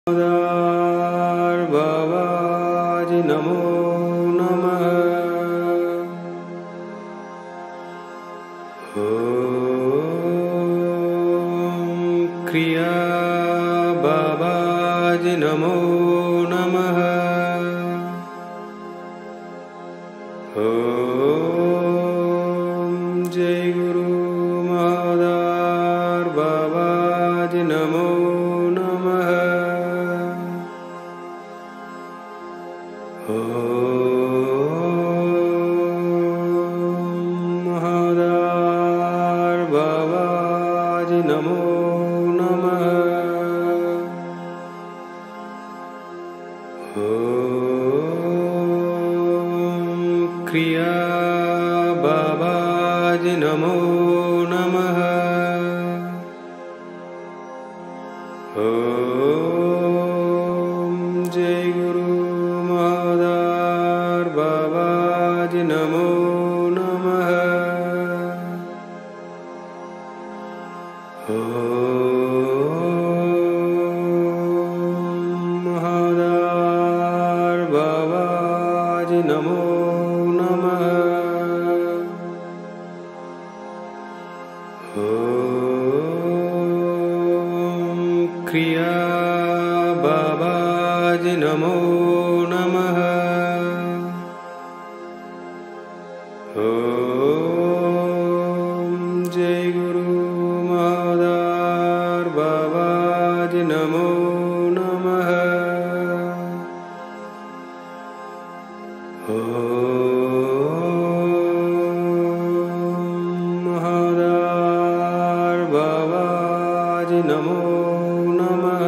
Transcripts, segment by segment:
बाबाजी नमो नमः। ओम क्रिया बाबाजी नमो नमः। ओम जय गुरु महादार बाबाजी नमो नमः। महादार बाबाजी नमो नमः। क्रिया बाबाजी नमो नमः। जय गुरु महादार बाबाजी नमो नमः। महादार बाबाजी नमो नमः। क्रिया बाबाजी नमो नमः। जय गुरु महादार बाबाजी नमो नमः। महादार बाबाजी नमो नमः।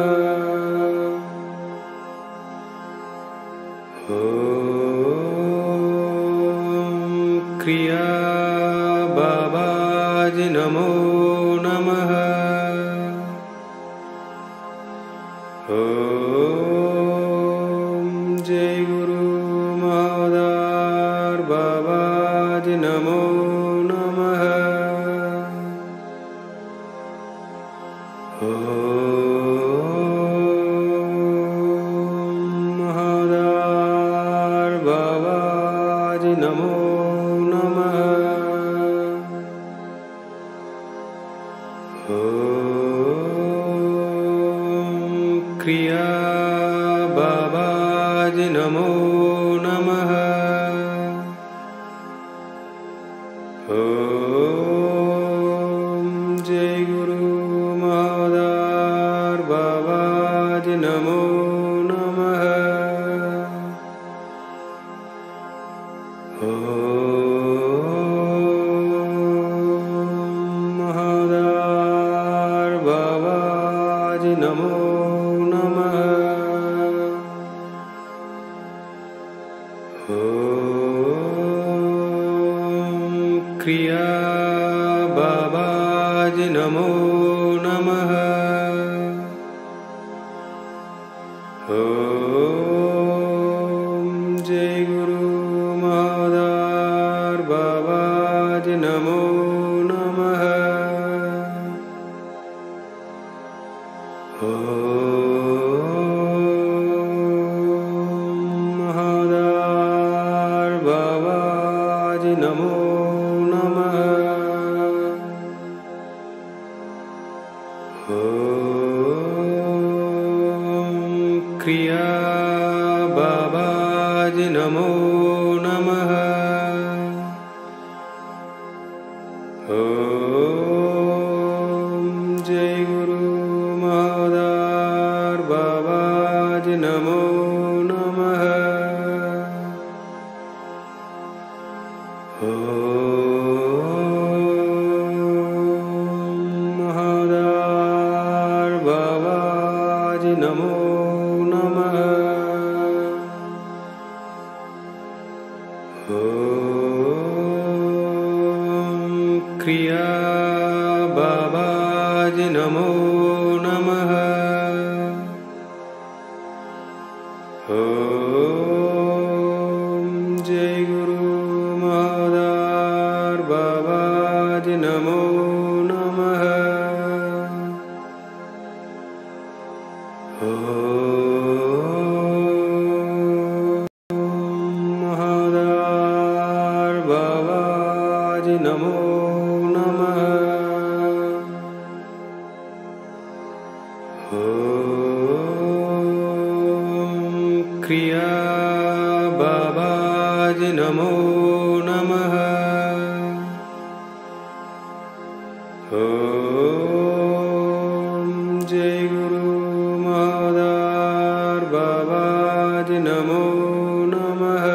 क्रिया बाबाजी नमो नमः। जय गुरु महादार बाबाजी नमो नमः। महादार बाबाजी नमो नमः। क्रिया बाबाजी नमो नमः। जय गुरु महादार बाबाजी नमो नमः। महादार बाबाजी नमो नमः। क्रिया बाबाजी नमो नमः। जय गुरु महादार बाबाजी नमो नमः। महादार बाबाजी नमो नमः। क्रिया बाबाजी नमो नमः। जय गुरु महादार बाबाजी नमो नमः। महादार बाबाजी नमो नमः। क्रिया बाबाजी नमो नमः। जय गुरु महादार बाबाजी नमो नमः। क्रिया बाबाजी नमो नमः। ओम जय गुरु महादार बाबाजी नमो नमः।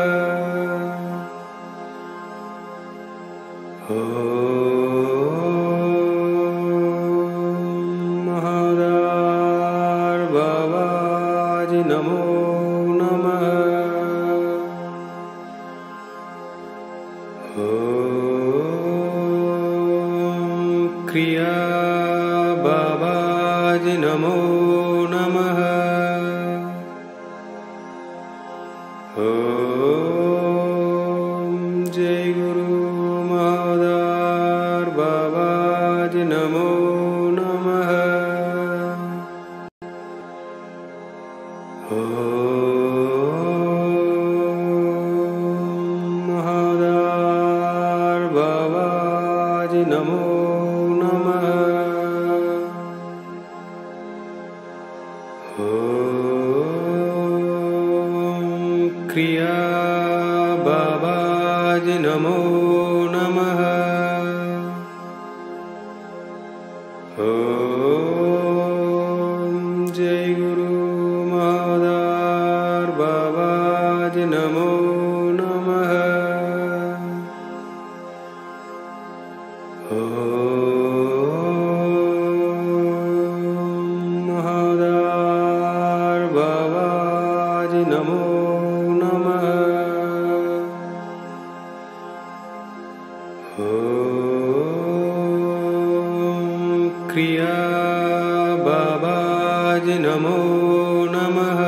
महादार बाबाजी नमो नमः। क्रिया बाबाजी नमो नमः। ओम जय गुरु महादार बाबाजी नमो नमः। महादार बाबाजी नमो नमः। क्रिया बाबाजी नमो नमः। ओम जय गुरु महादार बाबाजी नमो नमः। महादार बाबाजी नमो नमः। क्रिया बाबाजी नमो नमः।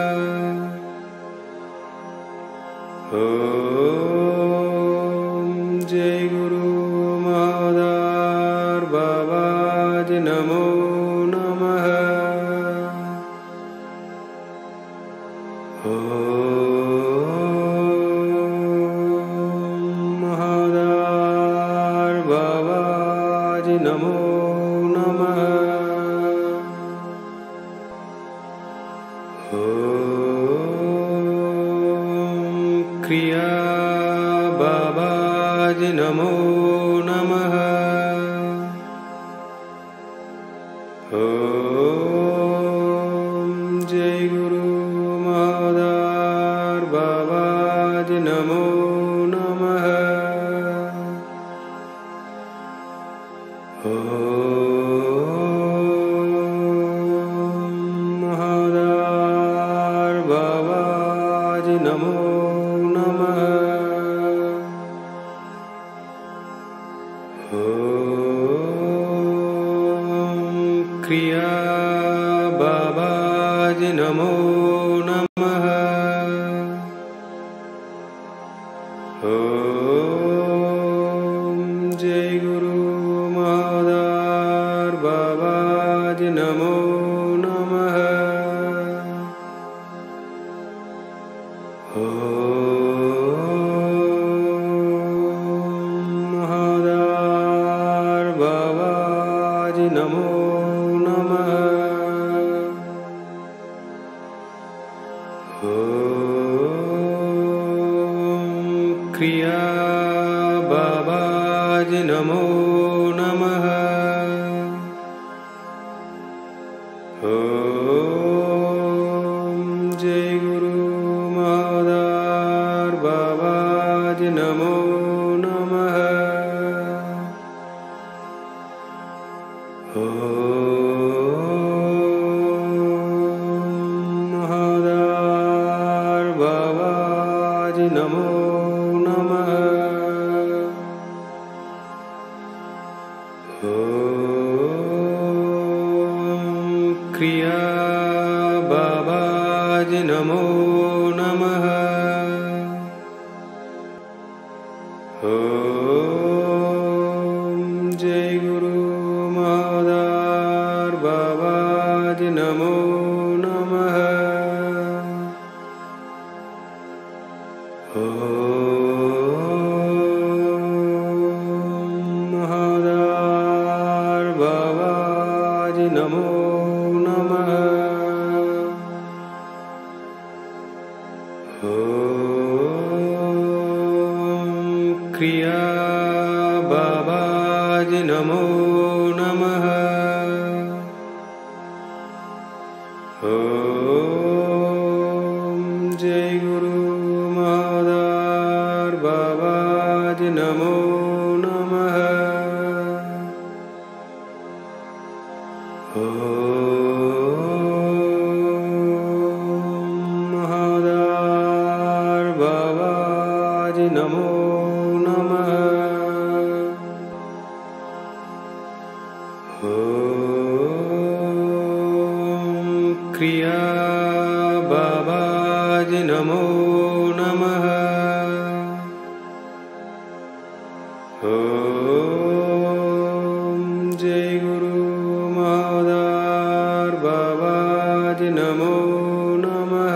ओम जय गुरु महादार बाबाजी नमो नमः। महादार बाबाजी नमो नमः। क्रिया बाबाजी नमो नमः। ओम जय गुरु महादार बाबाजी नमो नमः। महादार बाबाजी नमो नमः। क्रिया बाबाजी नमो नमः। ओम जय गुरु महादार बाबाजी नमो नमः। महादार बाबाजी नमो नमः। क्रिया बाबाजी नमो नमः। ओम जय गुरु महादार बाबाजी नमो नमः। महादार बाबाजी नमो नमः। क्रिया बाबाजी नमो नमः। ओम जय गुरु महादार बाबाजी नमो नमः। महादार बाबाजी नमो नमः। क्रिया बाबाजी नमो नमः। ओम जय गुरु महादार बाबाजी नमो नमः। महादार बाबाजी नमो नमः। क्रिया बाबाजी नमो नमः। ओम जय गुरु महादार बाबाजी नमो नमः।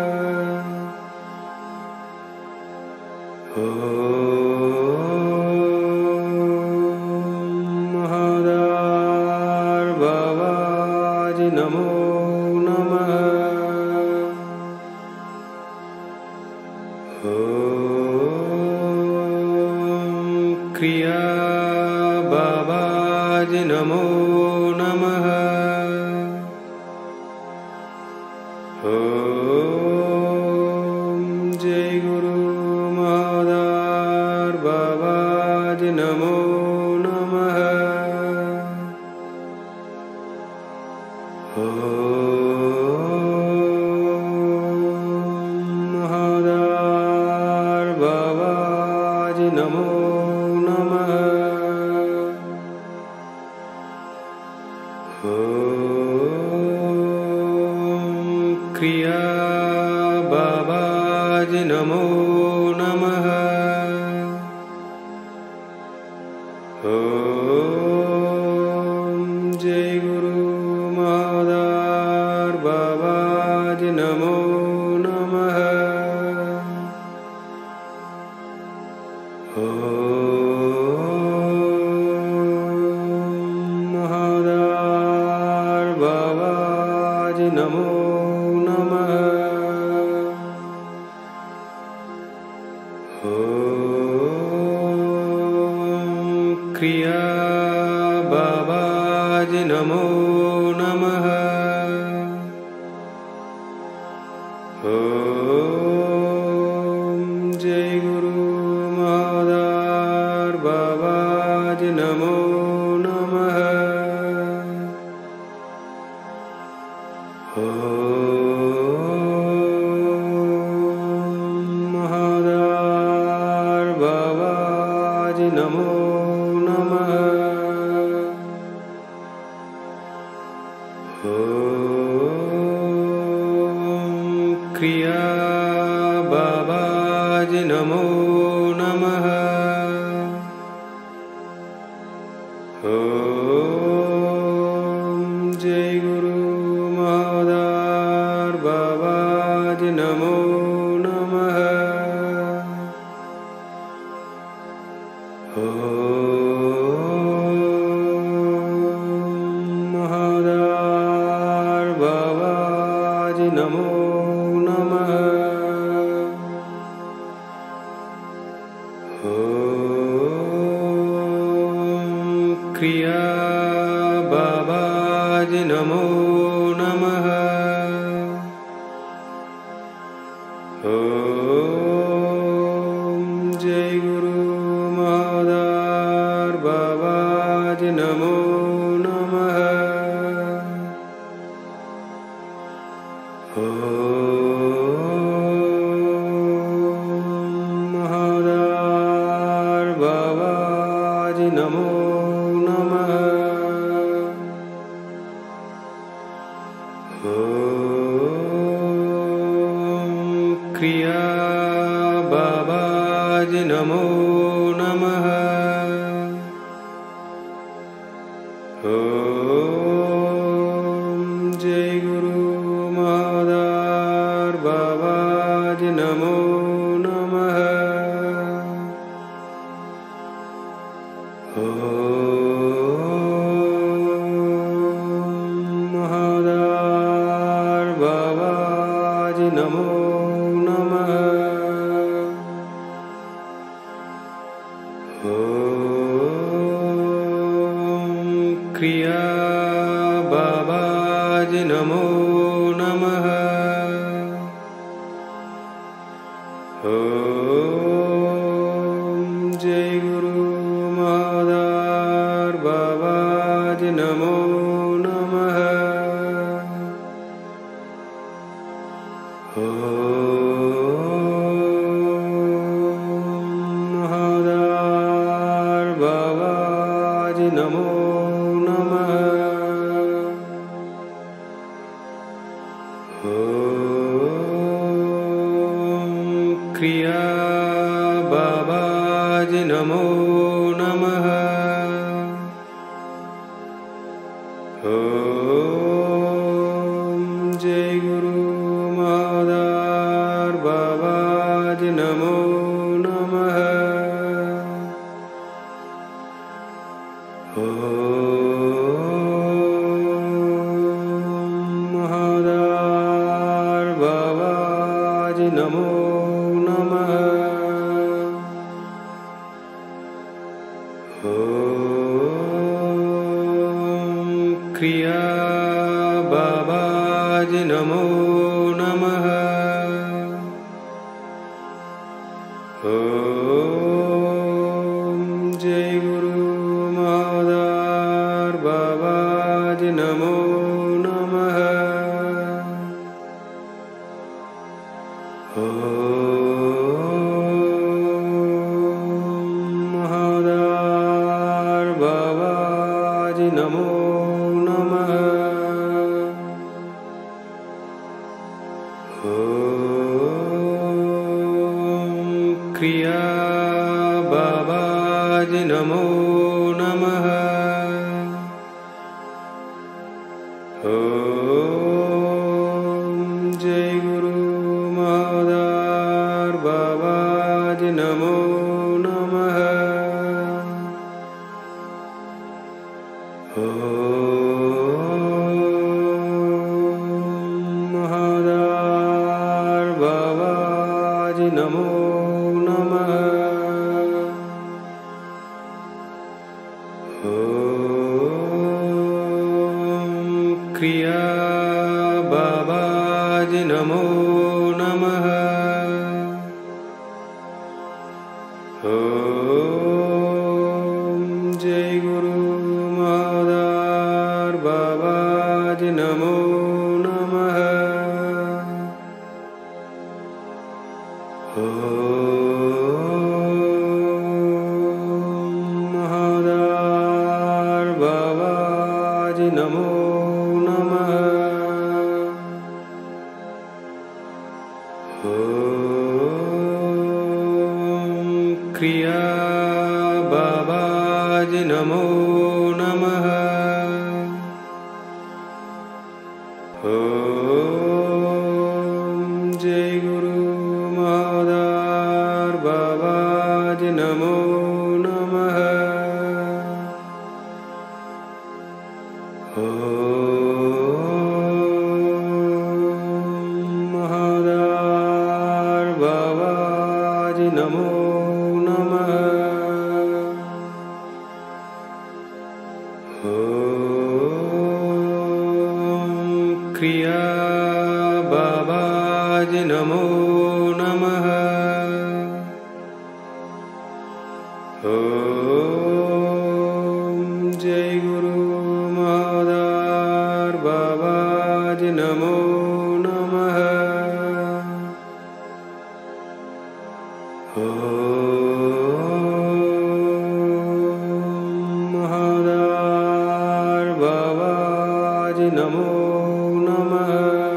महादार बाबाजी नमो नमः। क्रिया बाबाजी नमो नमः। ओम जय गुरु महादार बाबाजी नमो नमः। महादार बाबाजी नमो नमः। क्रिया बाबाजी नमो नमः। ओम जय गुरु महादार बाबाजी नमो नमः। महादार बाबाजी नमो नमः। क्रिया बाबाजी नमो नमः। ओम जय गुरु महादार बाबाजी नमो नमः। महादार बाबाजी नमो नमः। क्रिया बाबाजी नमो नमः। ओम जय गुरु महादार बाबाजी नमो नमः। महादार बाबाजी नमो नमः। क्रिया बाबाजी नमो नमः। ओम जय गुरु महादार बाबाजी नमो नमः। महादार बाबाजी नमो नमः। क्रिया बाबाजी नमो नमः। ओम जय गुरु महादार बाबाजी नमो नमः। महादार बाबाजी नमो नमः। महादार बाबाजी नमो नमः। क्रिया बाबाजी नमो नमः। जय गुरु महादार बाबाजी नमो नमः। महादार बाबाजी नमो नमः। क्रिया बाबाजी नमो नमः। जय गुरु महादार बाबाजी नमो नमः। महादार बाबाजी नमो नमः। क्रिया बाबाजी नमो नमः। जय गुरु महादार बाबाजी नमो नमः। महादार बाबाजी नमो नमः। क्रिया बाबाजी नमो नमः। जय गुरु महादार बाबाजी नमो नमः। महादार बाबाजी नमो नमः। क्रिया बाबाजी नमो नमः। जय गुरु महादार बाबाजी नमो नमः। महादार बाबाजी नमो नमः। क्रिया बाबाजी नमो नमः। जय गुरु महादार बाबाजी नमो नमः। महादार बाबाजी नमो नमः।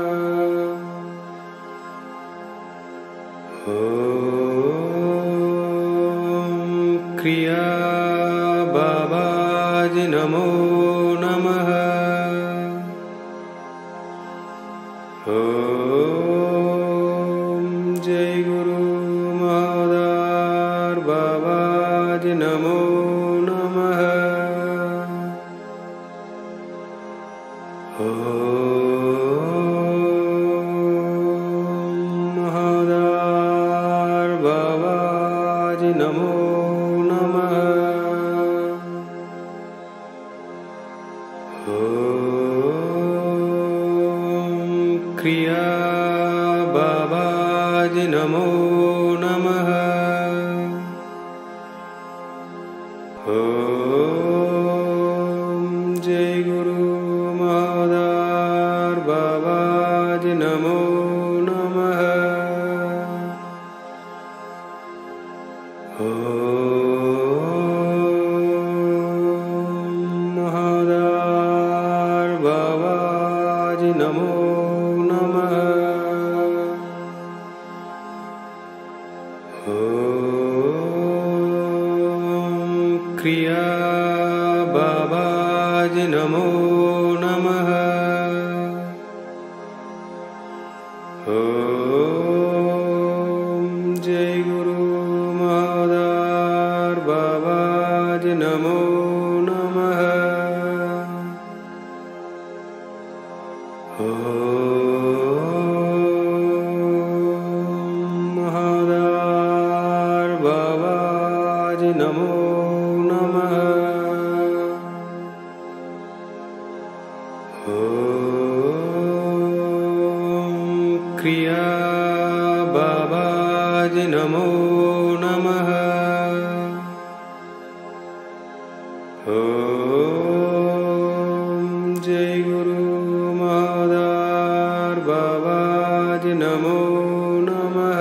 क्रिया बाबाजी नमो नमः। जय गुरु महादार बाबाजी नमो नमः। महादार बाबाजी नमो नमः। क्रिया बाबाजी नमो नमः। जय गुरु महादार बाबाजी नमो नमः। महादार बाबाजी नमो नमः। क्रिया बाबाजी नमो नमः। जय गुरु महादार बाबाजी नमो नमः। महादार बाबाजी नमो नमः। क्रिया बाबाजी नमो नमः। जय गुरु महादार बाबाजी नमो नमः।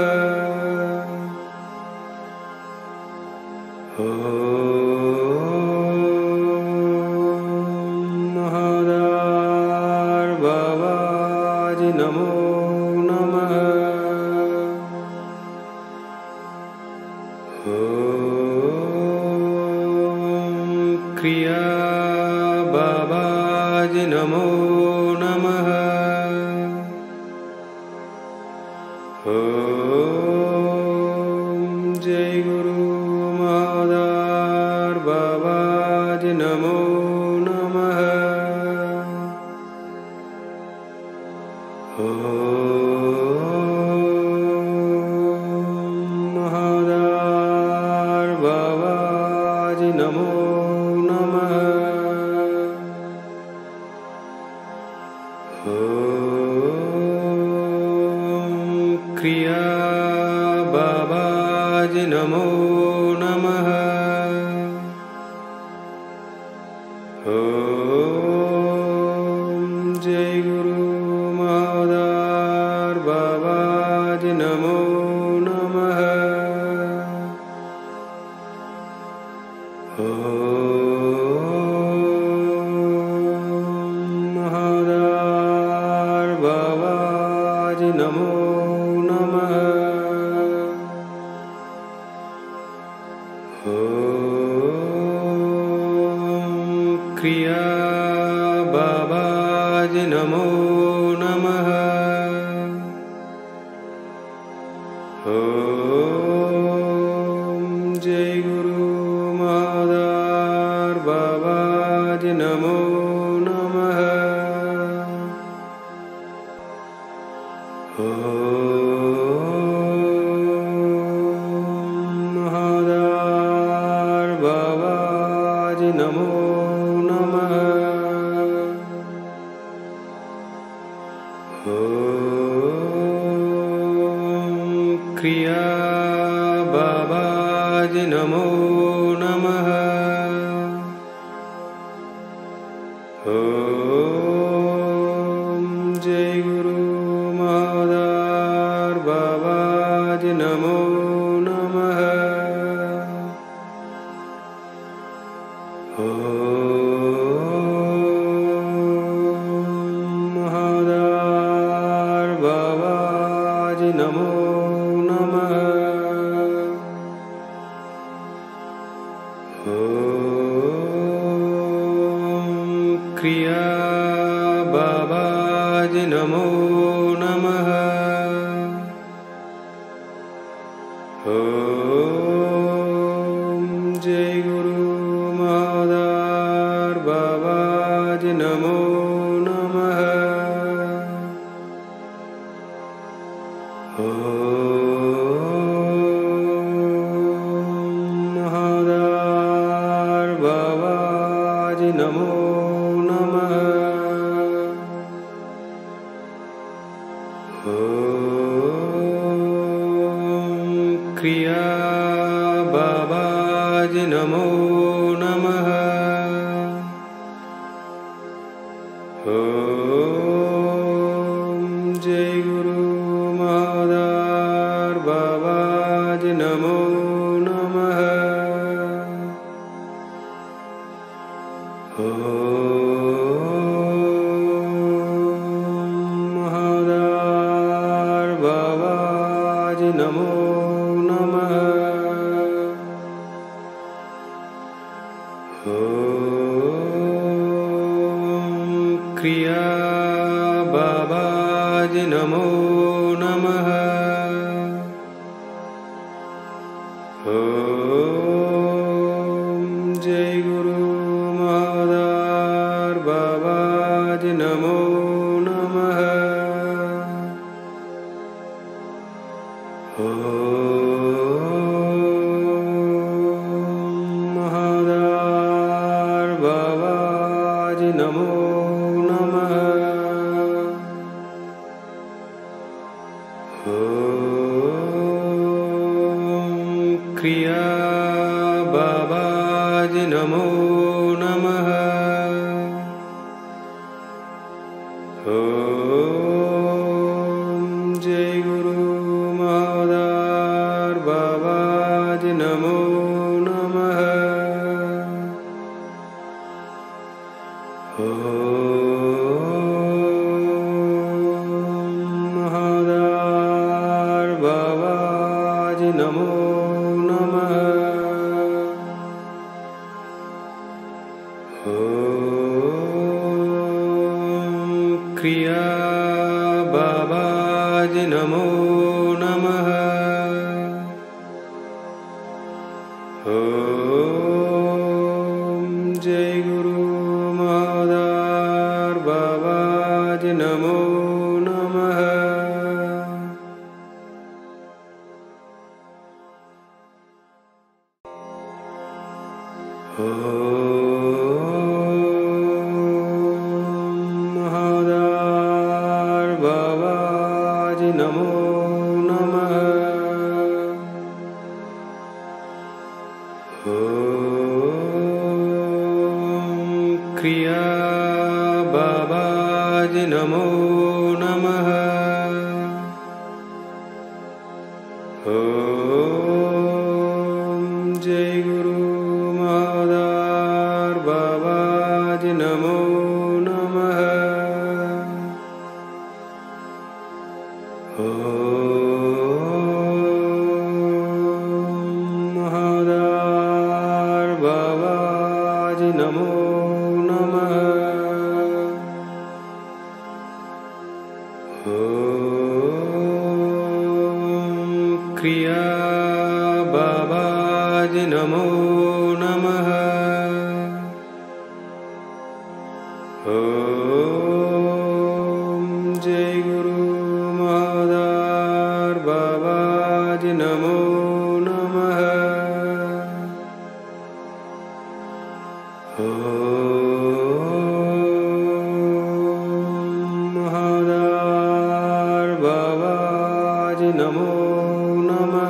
महादार बाबाजी नमो नमः। क्रिया बाबाजी नमो नमः। जय गुरु महादार बाबाजी नमो नमः। महादार बाबाजी नमो नमः। क्रिया बाबाजी नमो नमः। जय गुरु महादार बाबाजी नमो नमः। महादार बाबाजी नमो नमः। क्रिया बाबाजी नमो नमः। जय गुरु महादार बाबाजी नमो नमः। महादार बाबाजी नमो नमः। क्रिया बाबाजी नमो नमः। जय गुरु महादार बाबाजी नमो नमः। महादार बाबाजी नमो नमः। क्रिया बाबाजी नमो नमः। जय गुरु महादार बाबाजी नमो नमः। महादार बाबाजी नमो नमः। क्रिया बाबाजी नमो नमः। जय गुरु नमो नमः। क्रिया बाबाजी नमो नमः। जय गुरु महादार बाबाजी नमो नमः। महादार बाबाजी नमो नमः। क्रिया बाबाजी नमो नमः। जय गुरु महादार बाबाजी नमो नमः। महादार बाबाजी नमो नमः। क्रिया बाबाजी नमो नमः। जय गुरु महादार बाबाजी नमो नमः। महादार बाबाजी नमो नमः। क्रिया बाबाजी नमो नमः। जय गुरु महादार बाबाजी नमो नमः। महादार बाबाजी नमो नमः। क्रिया बाबाजी नमो नमः। जय गुरु महादार बाबाजी नमो नमः। महादार बाबाजी नमो नमः।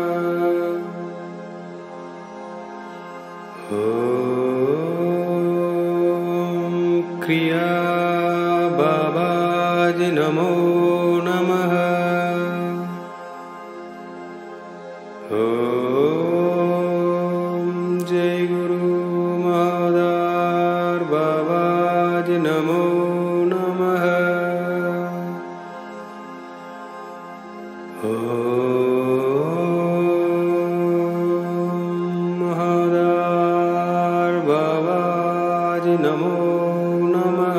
क्रिया बाबाजी नमो नमः। जय गुरु महादार बाबाजी नमो नमः। महादार बाबाजी नमो नमः।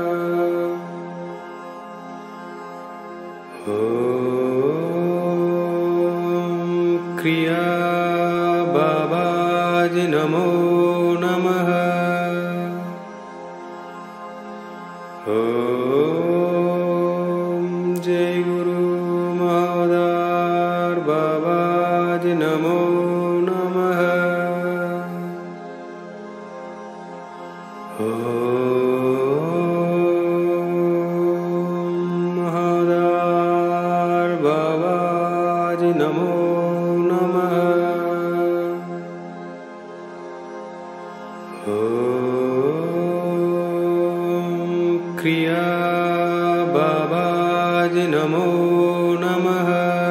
क्रिया बाबाजी नमो नमः। जय गुरु महादार बाबाजी नमो नमः। महादार बाबाजी नमो नमः। क्रिया बाबाजी नमो नमः।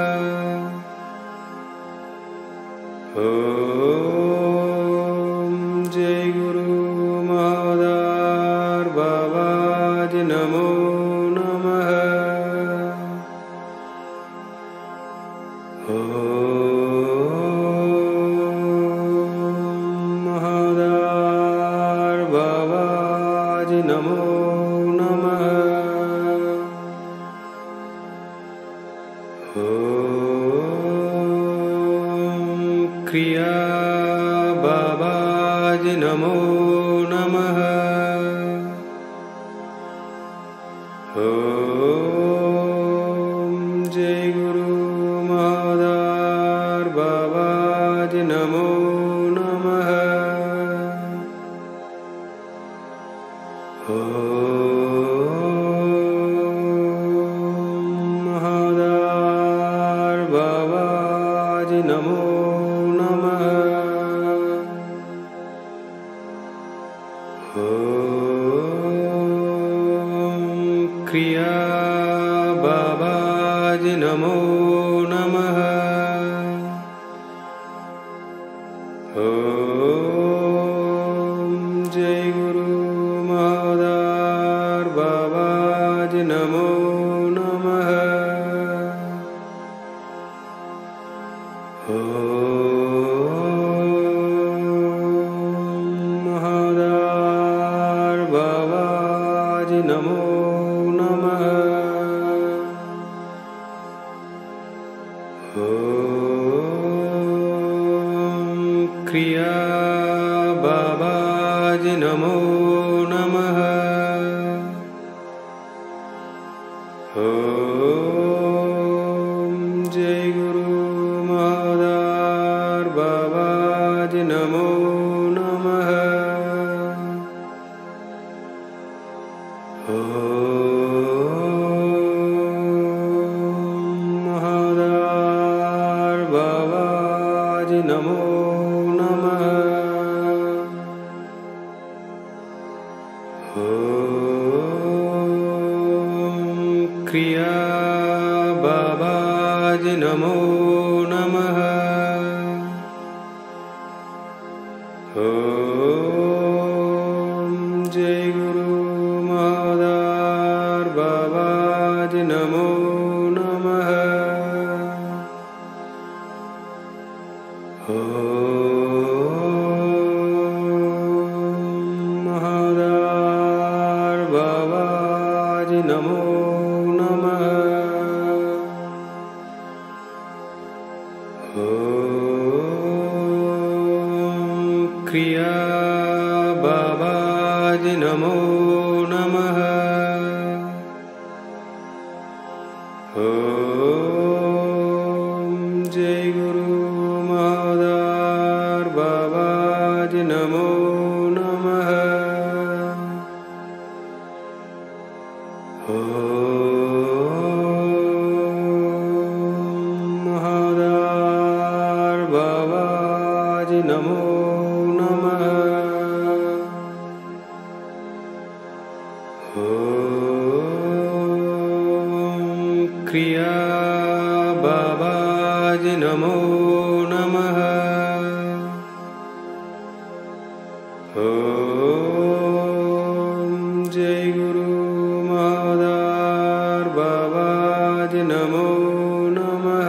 जय गुरु महादार बाबाजी नमो नमः। महादार बाबाजी नमो नमः। क्रिया बाबाजी नमो नमः। जय गुरु महादार बाबाजी नमो नमः। महादार बाबाजी नमो नमः। क्रिया बाबाजी नमो नमः। जय गुरु महादार बाबाजी नमो नमः। महादार बाबाजी नमो नमः। क्रिया बाबाजी नमो नमः। जय गुरु महादार बाबाजी नमो नमः। महादार बाबाजी नमो नमः। क्रिया बाबाजी नमो नमः। जय गुरु महादार बाबाजी नमो नमः। महादार बाबाजी नमो नमः। क्रिया बाबाजी नमो नमः। जय गुरु महादार बाबाजी नमो नमः। महादार बाबाजी नमो नमः। क्रिया बाबाजी नमो नमः। जय गुरु महादार बाबाजी नमो नमः।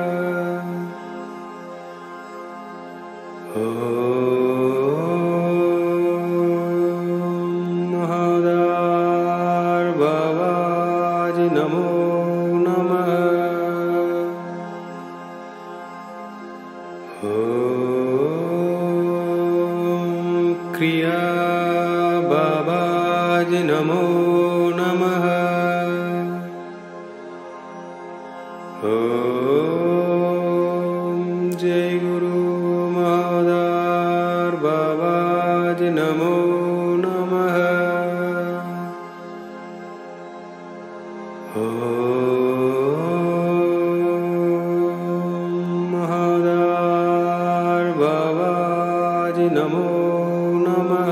महादार बाबाजी नमो नमः। क्रिया बाबाजी नमो नमः। जय गुरु महादार बाबाजी नमो नमः। महादार बाबाजी नमो नमः।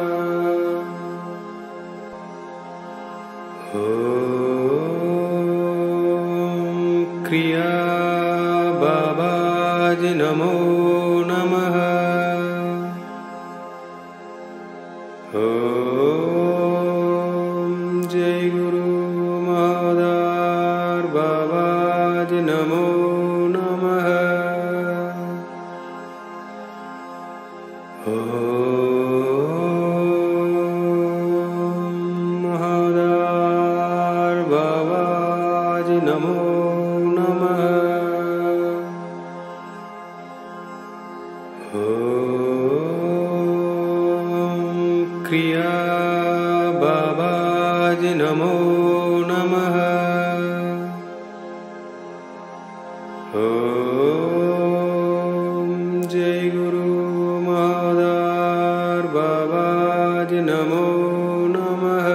क्रिया बाबाजी नमो नमः। जय गुरु महादार बाबाजी नमो नमः। नमः। क्रिया बाबाजी नमो नमः। जय गुरु महादार बाबाजी नमो नमः।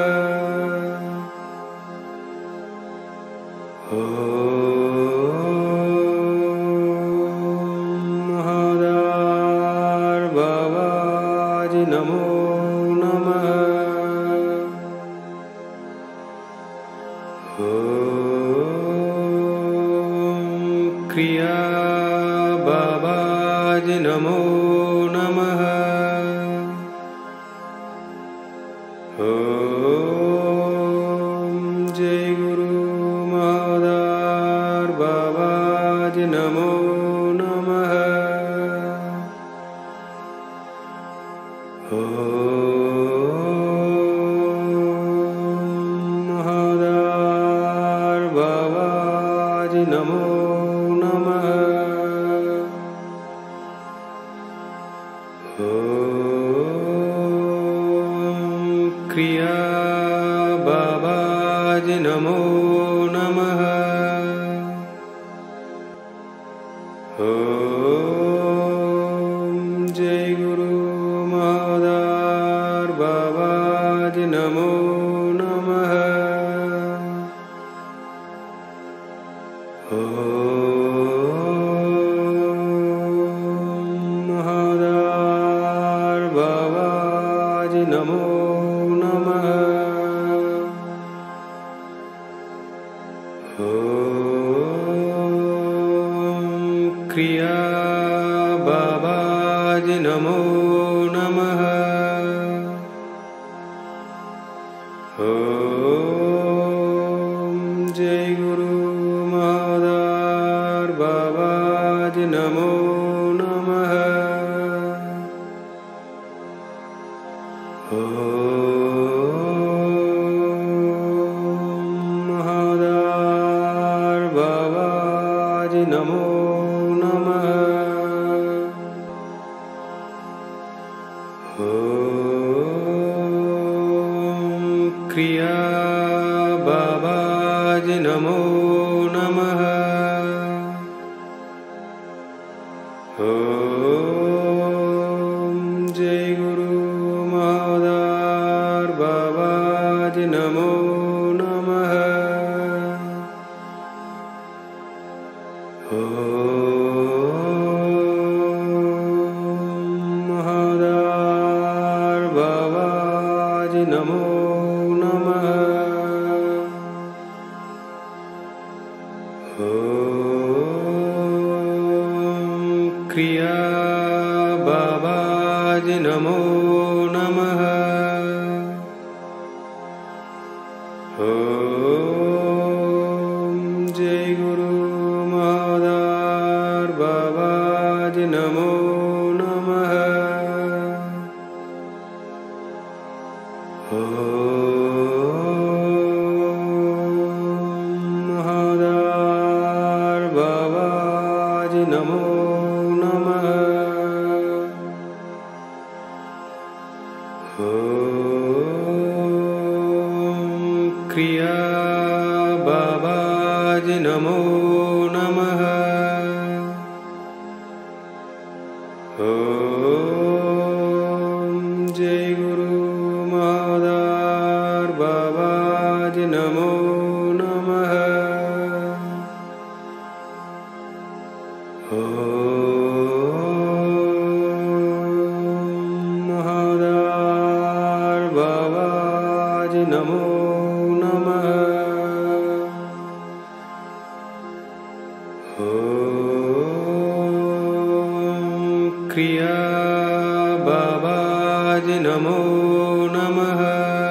महादार बाबाजी नमो नमः। क्रिया बाबाजी नमो नमः। जय गुरु महादार बाबाजी नमो नमः। महादार बाबाजी नमो नमः। क्रिया बाबाजी नमो नमः। जय गुरु महादार बाबाजी नमो नमः। महादार बाबाजी नमो नमः। क्रिया बाबाजी नमो नमः। जय गुरु महादार बाबाजी नमो नमः। महादार बाबाजी नमो नमः। क्रिया बाबाजी नमो नमः। जय गुरु महादार बाबाजी नमो नमः। महादार बाबाजी नमो नमः। क्रिया बाबाजी नमो नमः। जय गुरु महादार बाबाजी नमो नमः। महादार बाबाजी नमो नमः। क्रिया बाबाजी नमो नमः। जय गुरु महादार बाबाजी नमो नमः। महादार बाबाजी नमो नमः। क्रिया बाबाजी नमो नमः।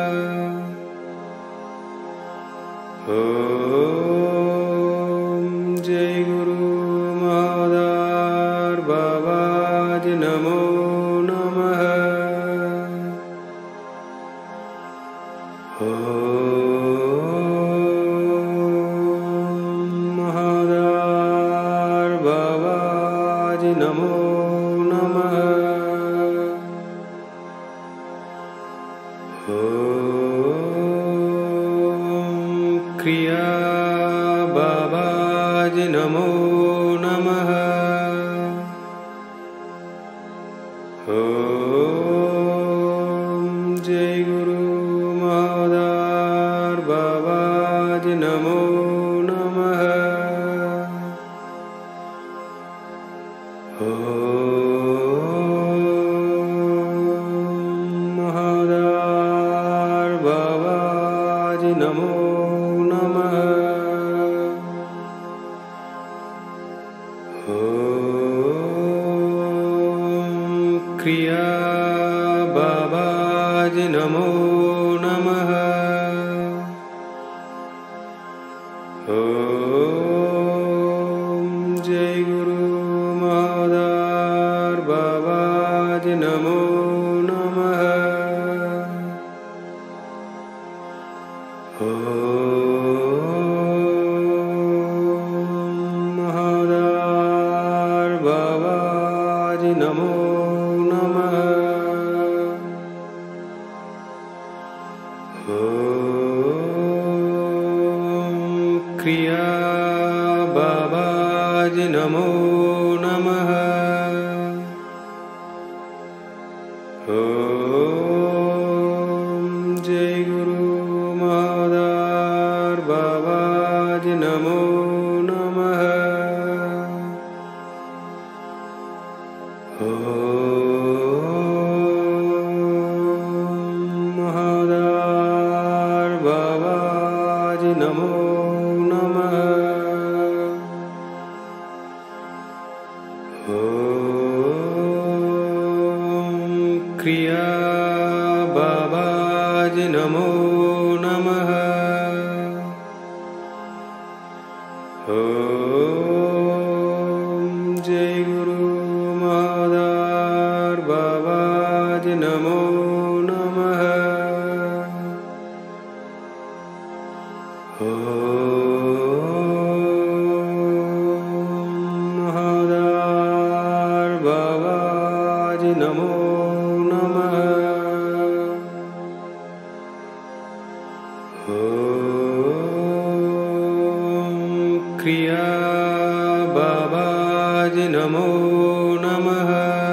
जय गुरु महादार बाबाजी नमो नमः। क्रिया बाबाजी नमो नमः। ओम जय गुरु महादार बाबाजी नमो नमः। महादार बाबाजी नमो नमः। क्रिया बाबाजी नमो नमः। ओम जय गुरु महादार बाबाजी नमो नमः। महादार बाबाजी नमो नमः। क्रिया बाबाजी नमो नमः। ओम जय गुरु महादार बाबाजी नमो नमः। महादार बाबाजी नमो नमः। क्रिया बाबाजी नमो नमः। ओम जय गुरु महादार बाबाजी नमो नमः। महादार बाबाजी नमो नमः। क्रिया बाबाजी नमो नमः।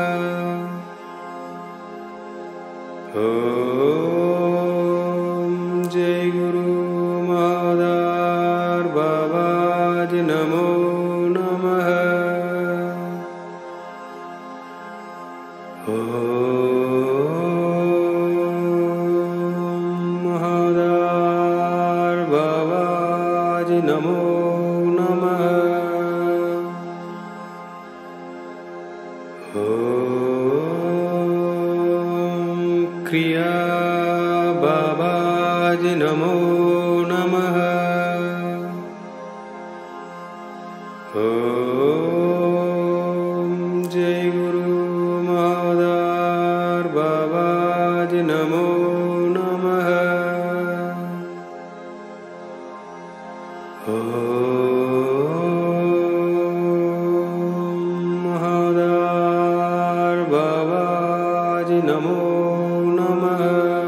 ओम जय गुरु महादार बाबाजी नमो नमः। महादार बाबाजी नमो नमः। क्रिया बाबाजी नमो नमः। ओम जय गुरु महादार बाबाजी नमो नमः। महादार बाबाजी नमो नमः।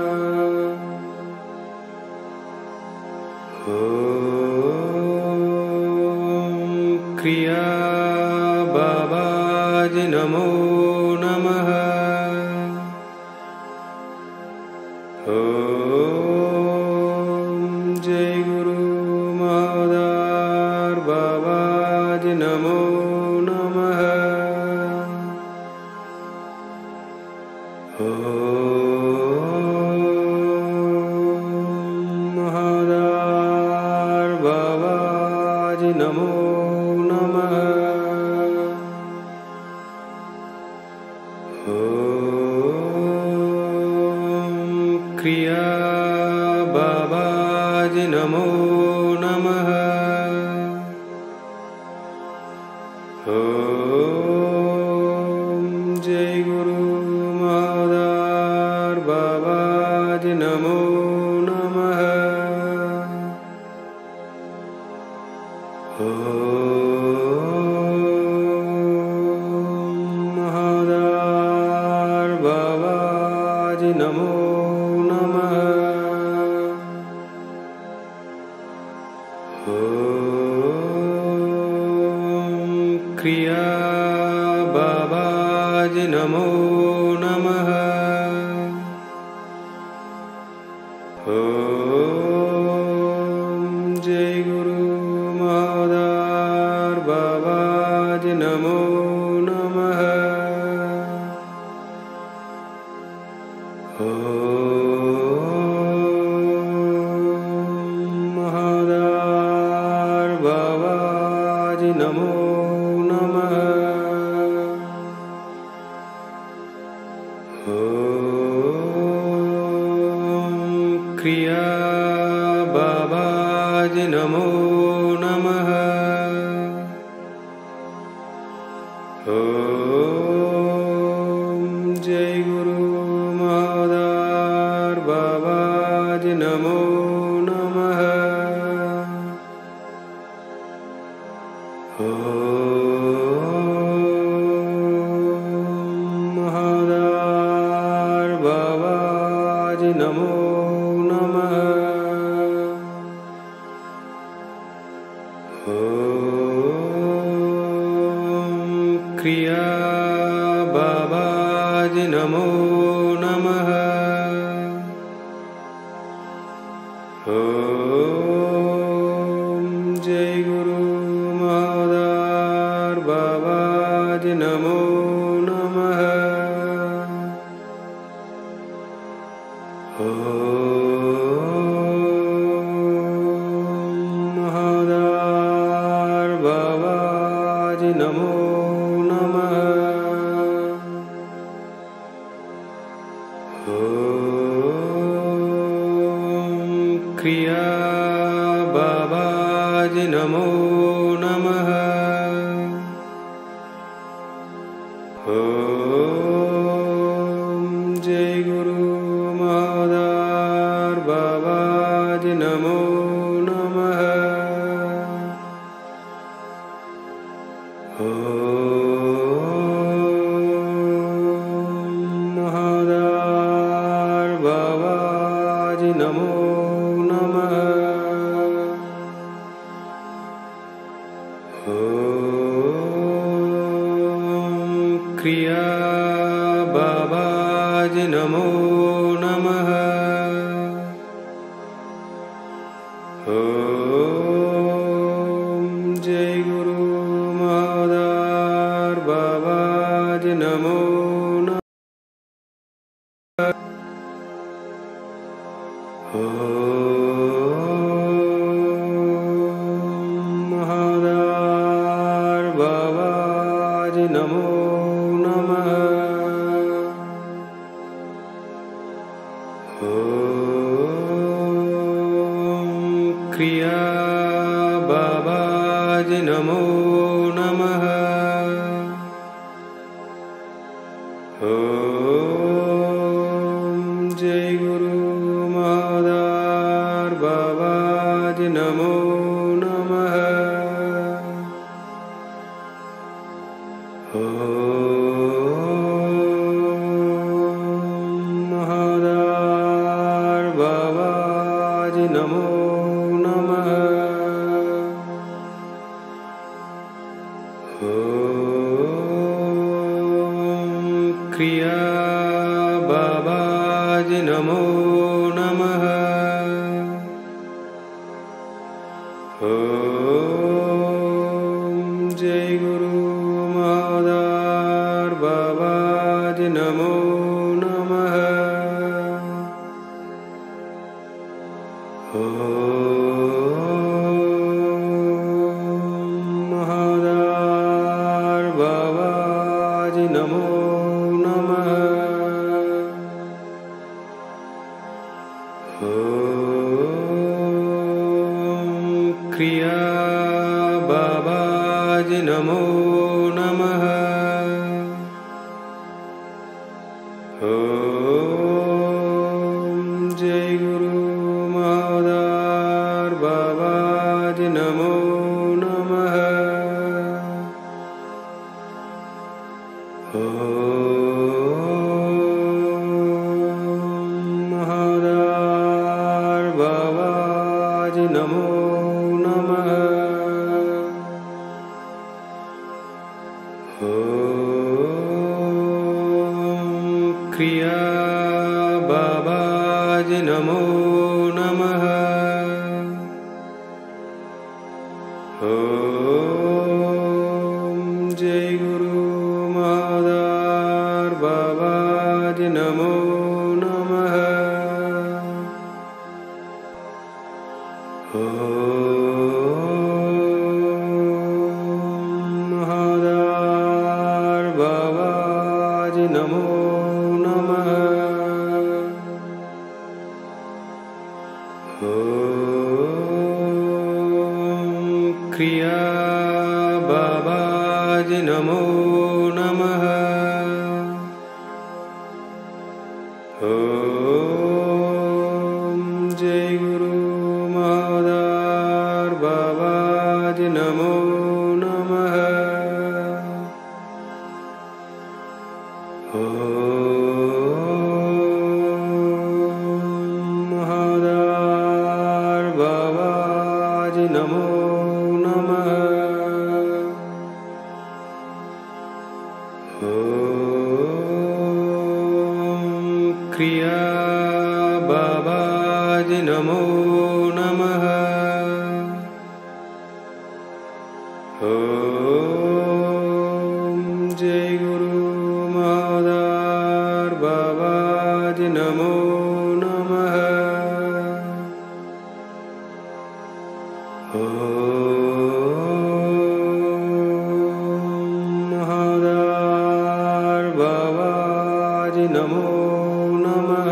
क्रिया बाबाजी नमो नमः। ओम जय गुरु महादार बाबाजी नमो नमः। महादार बाबाजी नमो नमः। क्रिया बाबाजी नमो नमः। ओम जय गुरु महादार बाबाजी नमो नमः। महादार बाबाजी नमो नमः। क्रिया बाबाजी नमो नमः। ओम जय गुरु महादार बाबाजी नमो नमः। महादार बाबाजी नमो नमः। क्रिया बाबाजी नमो नमः। ओम जय गुरु महादार बाबाजी नमो नमः। महादार बाबाजी नमो नमः। क्रिया बाबाजी नमो नमः। ओम जय गुरु महादार बाबाजी नमो नमः। महादार बाबाजी नमो नमः। क्रिया बाबाजी नमो नमः। ओम जय गुरु महादार बाबाजी नमो नमः। महादार बाबाजी नमो नमः। क्रिया बाबाजी नमो नमः। ओम जय गुरु महादार बाबाजी नमो नमः। महादार बाबाजी नमो नमः। क्रिया बाबाजी नमो नमः। ओम जय गुरु महादार बाबाजी नमो नमः। महादार बाबाजी नमो नमः। क्रिया बाबाजी नमो नमः। ओम जय गुरु महादार बाबाजी नमो नमः। महादार बाबाजी नमो नमः। क्रिया बाबाजी नमो नमः। ओम जय गुरु महादार बाबाजी नमो नमः। महादार बाबाजी नमो नमः। क्रिया बाबाजी नमो नमः। जय गुरु महादार बाबाजी नमो नमः। महादार बाबाजी नमो नमः। क्रिया बाबाजी नमो नमः। जय गुरु महादार बाबाजी नमो नमः। महादार बाबाजी नमो नमः। क्रिया बाबाजी नमो नमः। जय गुरु महादार बाबाजी नमो नमः। महादार बाबाजी नमो नमः।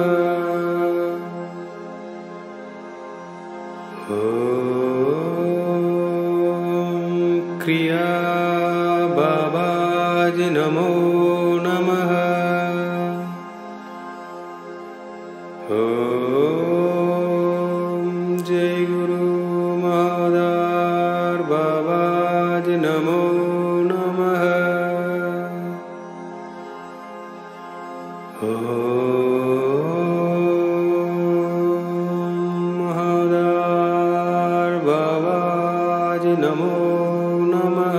क्रिया बाबाजी नमो नमः। जय गुरु महादार बाबाजी नमो नमः। महादार बाबाजी नमो नमः।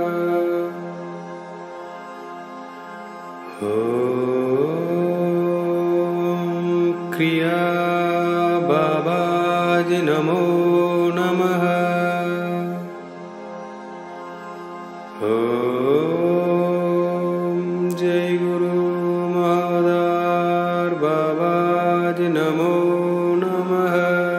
क्रिया बाबाजी नमो नमः। जय गुरु महादार बाबाजी नमो नमः।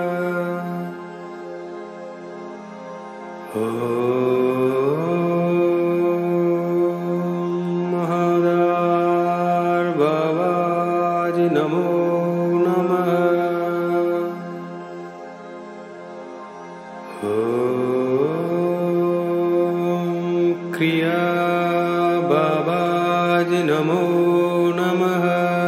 महादार बाबाजी नमो नमः। क्रिया बाबाजी नमो नमः।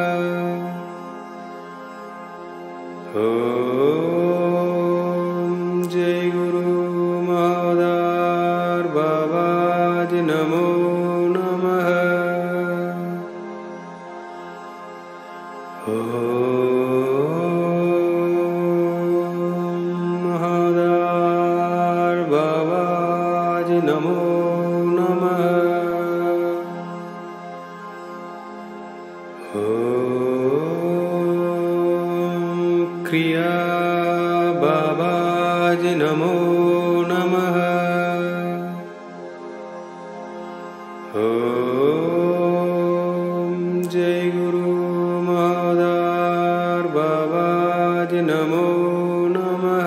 जय गुरु महादार बाबाजी नमो नमः। महादार बाबाजी नमो नमः। क्रिया बाबाजी नमो नमः। जय गुरु महादार बाबाजी नमो नमः।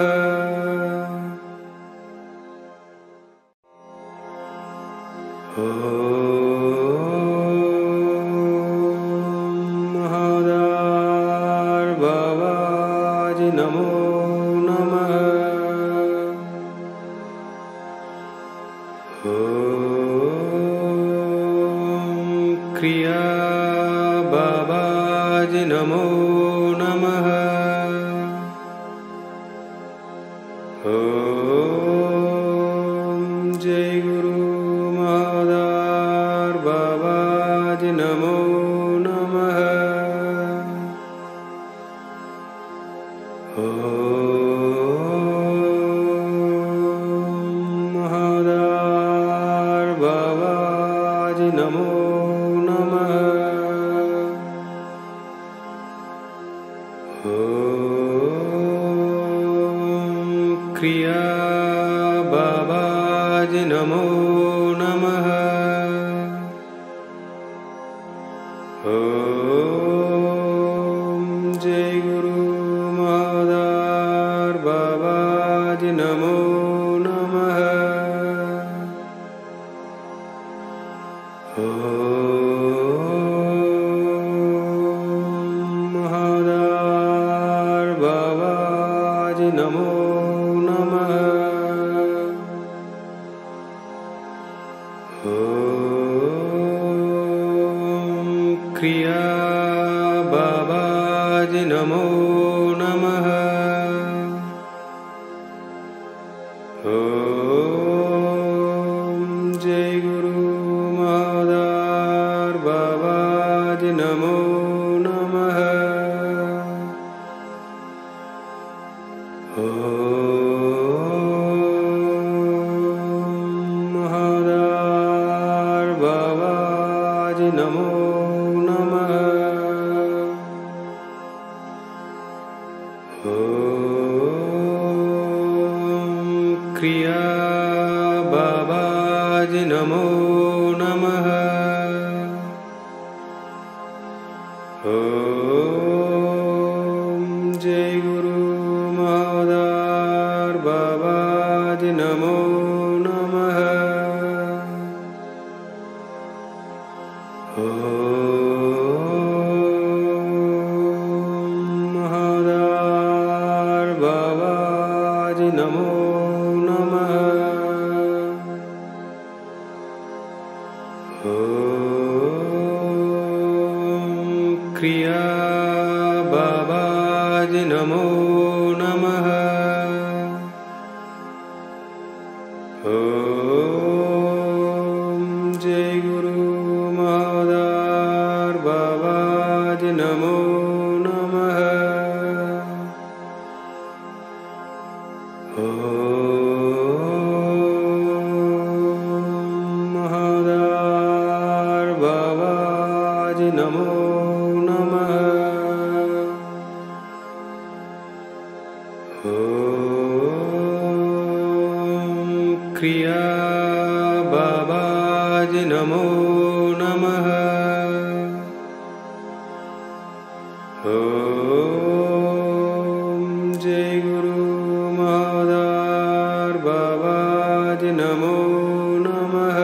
महादार बाबाजी नमो नमः। क्रिया बाबाजी नमो नमः। जय गुरु महादार बाबाजी नमो नमः। महादार बाबाजी नमो नमः। क्रिया बाबाजी नमो नमः। जय गुरु महादार बाबाजी नमो नमः। महादार बाबाजी नमो नमः। क्रिया बाबाजी नमो नमः। जय गुरु महादार बाबाजी नमो नमः। महादार बाबाजी नमो नमः। क्रिया बाबाजी नमो नमः। जय गुरु महादार बाबाजी नमो नमः। महादार बाबाजी नमो नमः। क्रिया बाबाजी नमो नमः। जय गुरु महादार बाबाजी नमो नमः। महादार बाबाजी नमो नमः। क्रिया बाबाजी नमो नमः। जय गुरु महादार बाबाजी नमो नमः।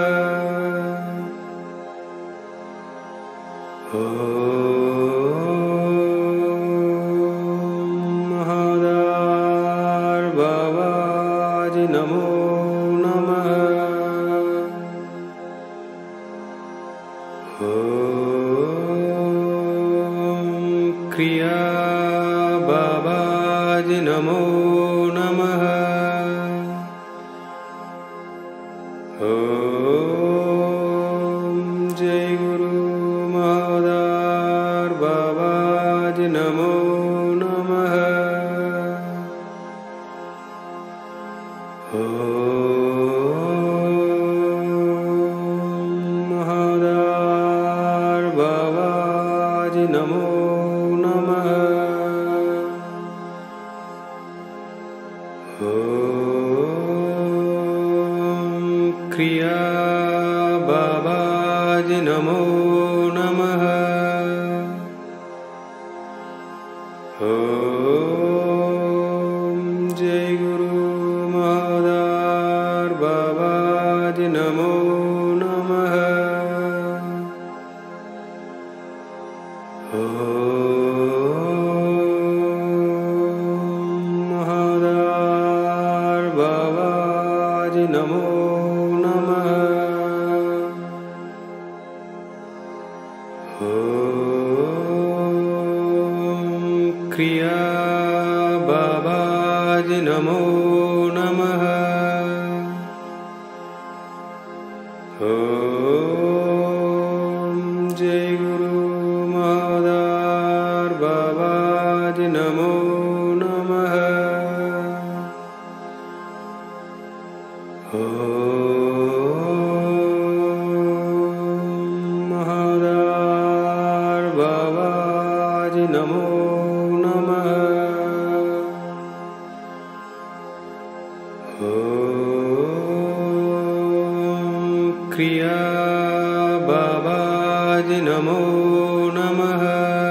महादार बाबाजी नमो नमः। क्रिया बाबाजी नमो नमः। जय गुरु महादार बाबाजी नमो नमः। महादार बाबाजी नमो नमः। क्रिया बाबाजी नमो नमः। जय गुरु महादार बाबाजी नमो नमः। महादार बाबाजी नमो नमः। क्रिया बाबाजी नमो नमः। जय गुरु महादार बाबाजी नमो नमः। क्रिया बाबाजी नमो नमः।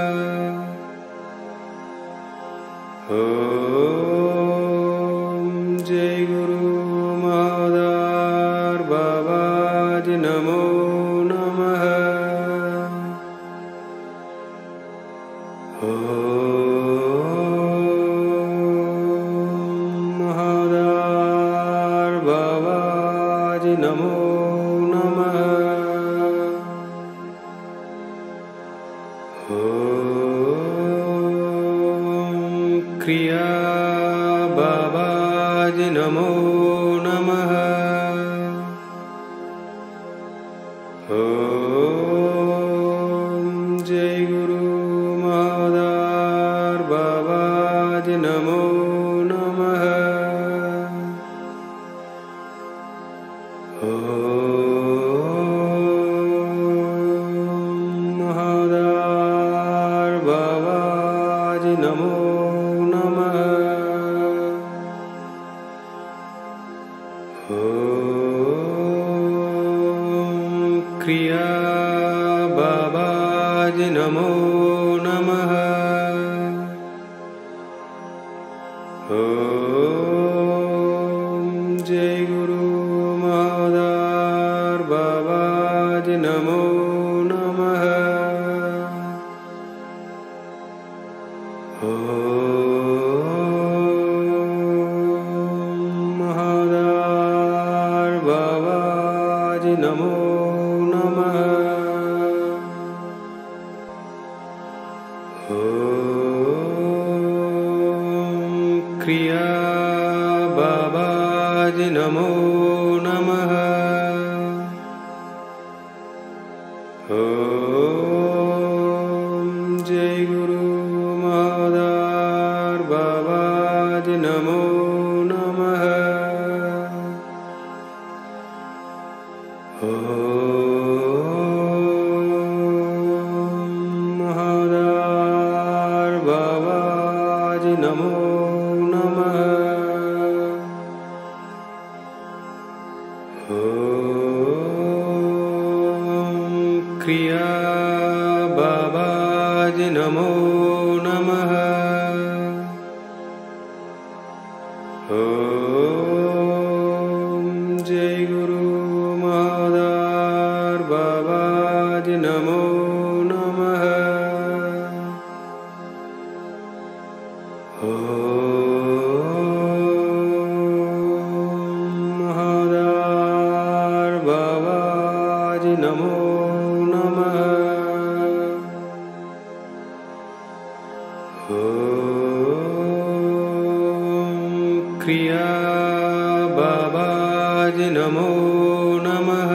ओम जय गुरु महादार बाबाजी नमो नमः। महादार बाबाजी नमो नमः। क्रिया बाबाजी नमो नमः। ओम जय गुरु महादार बाबाजी नमो नमः। महादार बाबाजी नमो नमः। क्रिया बाबाजी नमो नमः। ओम जय गुरु महादार बाबाजी नमो नमः। महादार बाबाजी नमो नमः। क्रिया बाबाजी नमो नमः। ओम जय गुरु महादार बाबाजी नमो नमः। महादार बाबाजी नमो नमः। क्रिया बाबाजी नमो नमः। ओम जय गुरु महादार बाबाजी नमो नमः। महादार बाबाजी नमो नमः। क्रिया बाबाजी नमो नमः।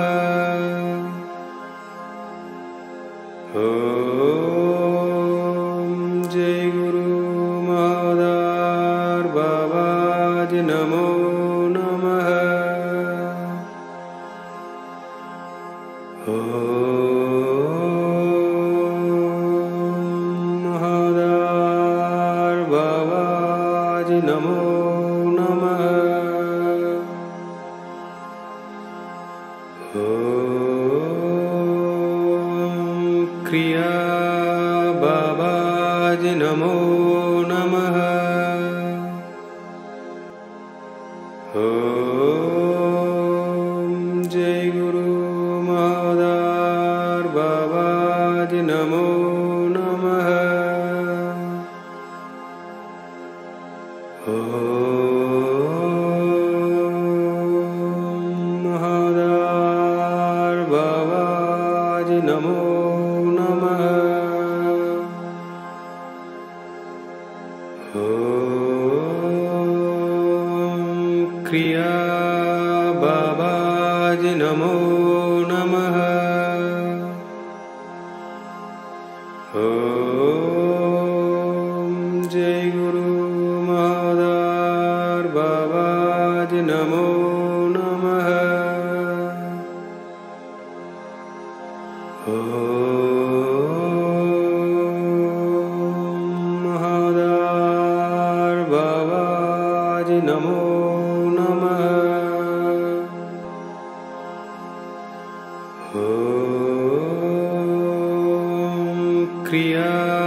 ओम जय गुरु महादार बाबाजी नमो नमः। महादार बाबाजी नमो नमः। क्रिया बाबाजी नमो नमः। ओम जय गुरु महादार बाबाजी नमो नमः। महादार बाबाजी नमो नमः। क्रिया बाबाजी नमो नमः। ओम जय गुरु महादार बाबाजी नमो नमः। महादार बाबाजी नमो नमः। क्रिया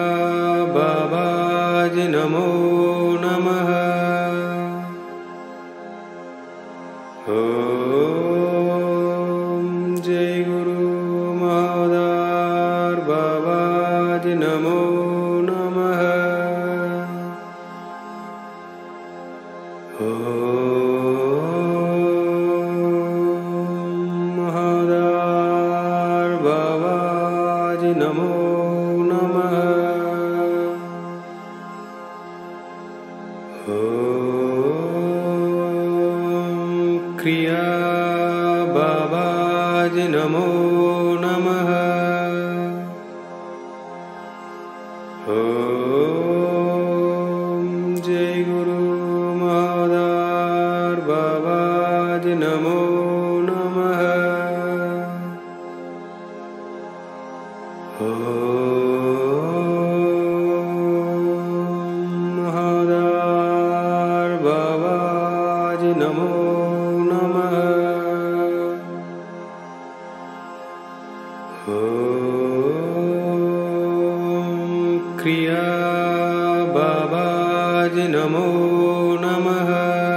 बाबाजी नमो नमः। जय गुरु महादार बाबाजी नमो नमः। महादार बाबाजी नमो नमः। क्रिया बाबाजी नमो नमः। जय गुरु महादार बाबाजी नमो नमः। महादार बाबाजी नमो नमः। क्रिया बाबाजी नमो नमः।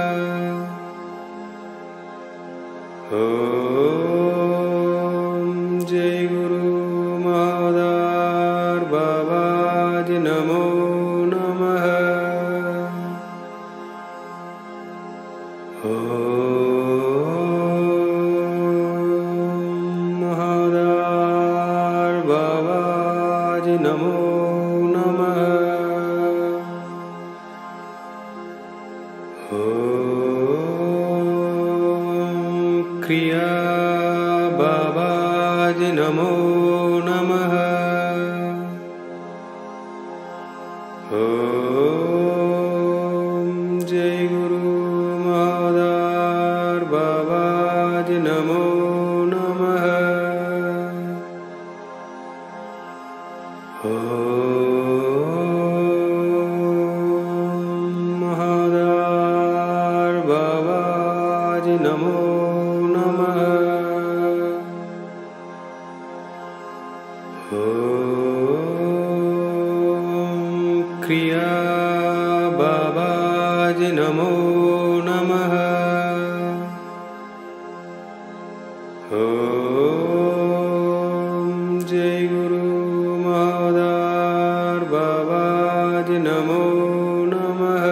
जय गुरु महादार बाबाजी नमो नमः। महादार बाबाजी नमो नमः। क्रिया बाबाजी नमो नमः। जय गुरु महादार बाबाजी नमो नमः। महादार बाबाजी नमो नमः। क्रिया बाबाजी नमो नमः। जय गुरु महादार बाबाजी नमो नमः।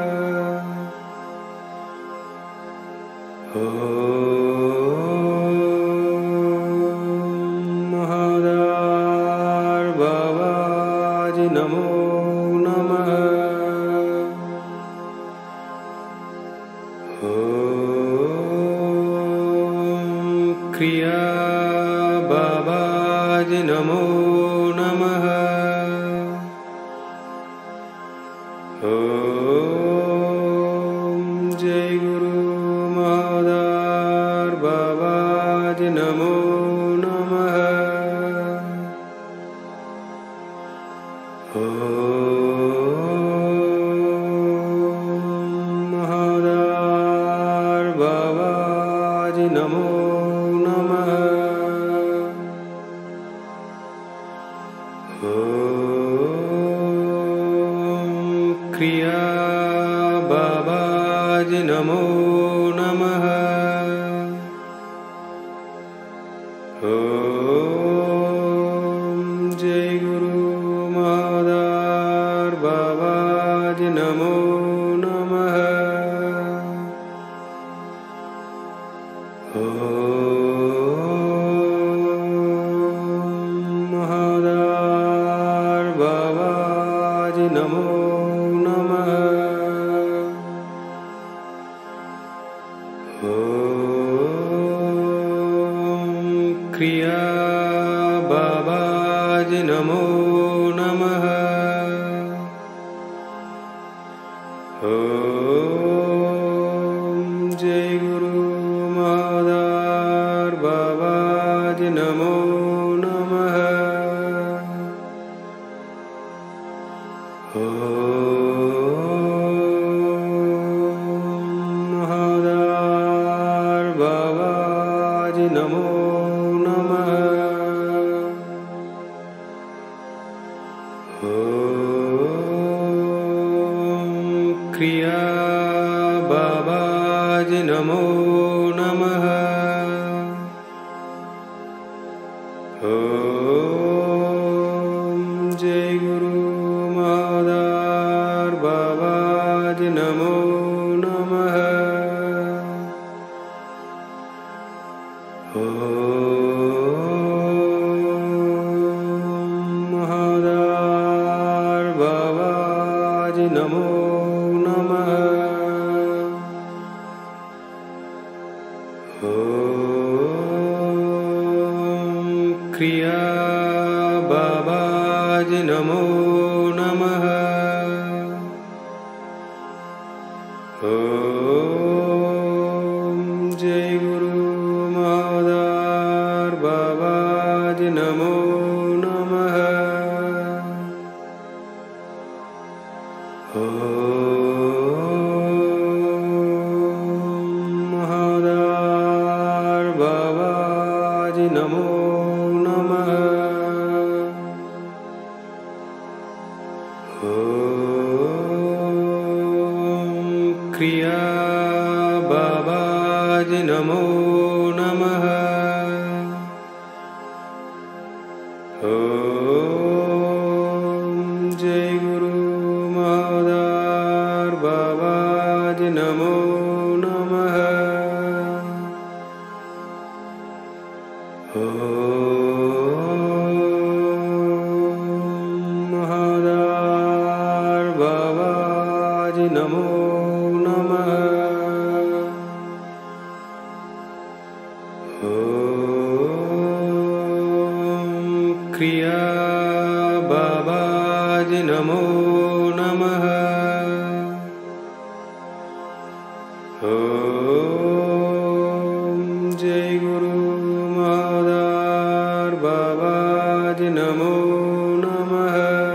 महादार बाबाजी नमो नमः। क्रिया बाबाजी नमो नमः। जय गुरु महादार बाबाजी नमो नमः। महादार बाबाजी नमो नमः। क्रिया बाबाजी नमो नमः। जय गुरु महादार बाबाजी नमो नमः। महादार बाबाजी नमो नमः। क्रिया बाबाजी नमो नमः। जय गुरु महादार बाबाजी नमो नमः। महादार बाबाजी नमो नमः। क्रिया बाबाजी नमो नमः। ओम जय गुरु महादार बाबाजी नमो नमः। महादार बाबाजी नमो नमः। क्रिया बाबाजी नमो नमः। ओम जय गुरु महादार बाबाजी नमो नमः। महादार बाबाजी नमो नमः। क्रिया बाबाजी नमो नमः। ओम जय गुरु महादार बाबाजी नमो नमः। महादार बाबाजी नमो नमः। क्रिया बाबाजी नमो नमः। ओम जय गुरु महादार बाबाजी नमो नमः।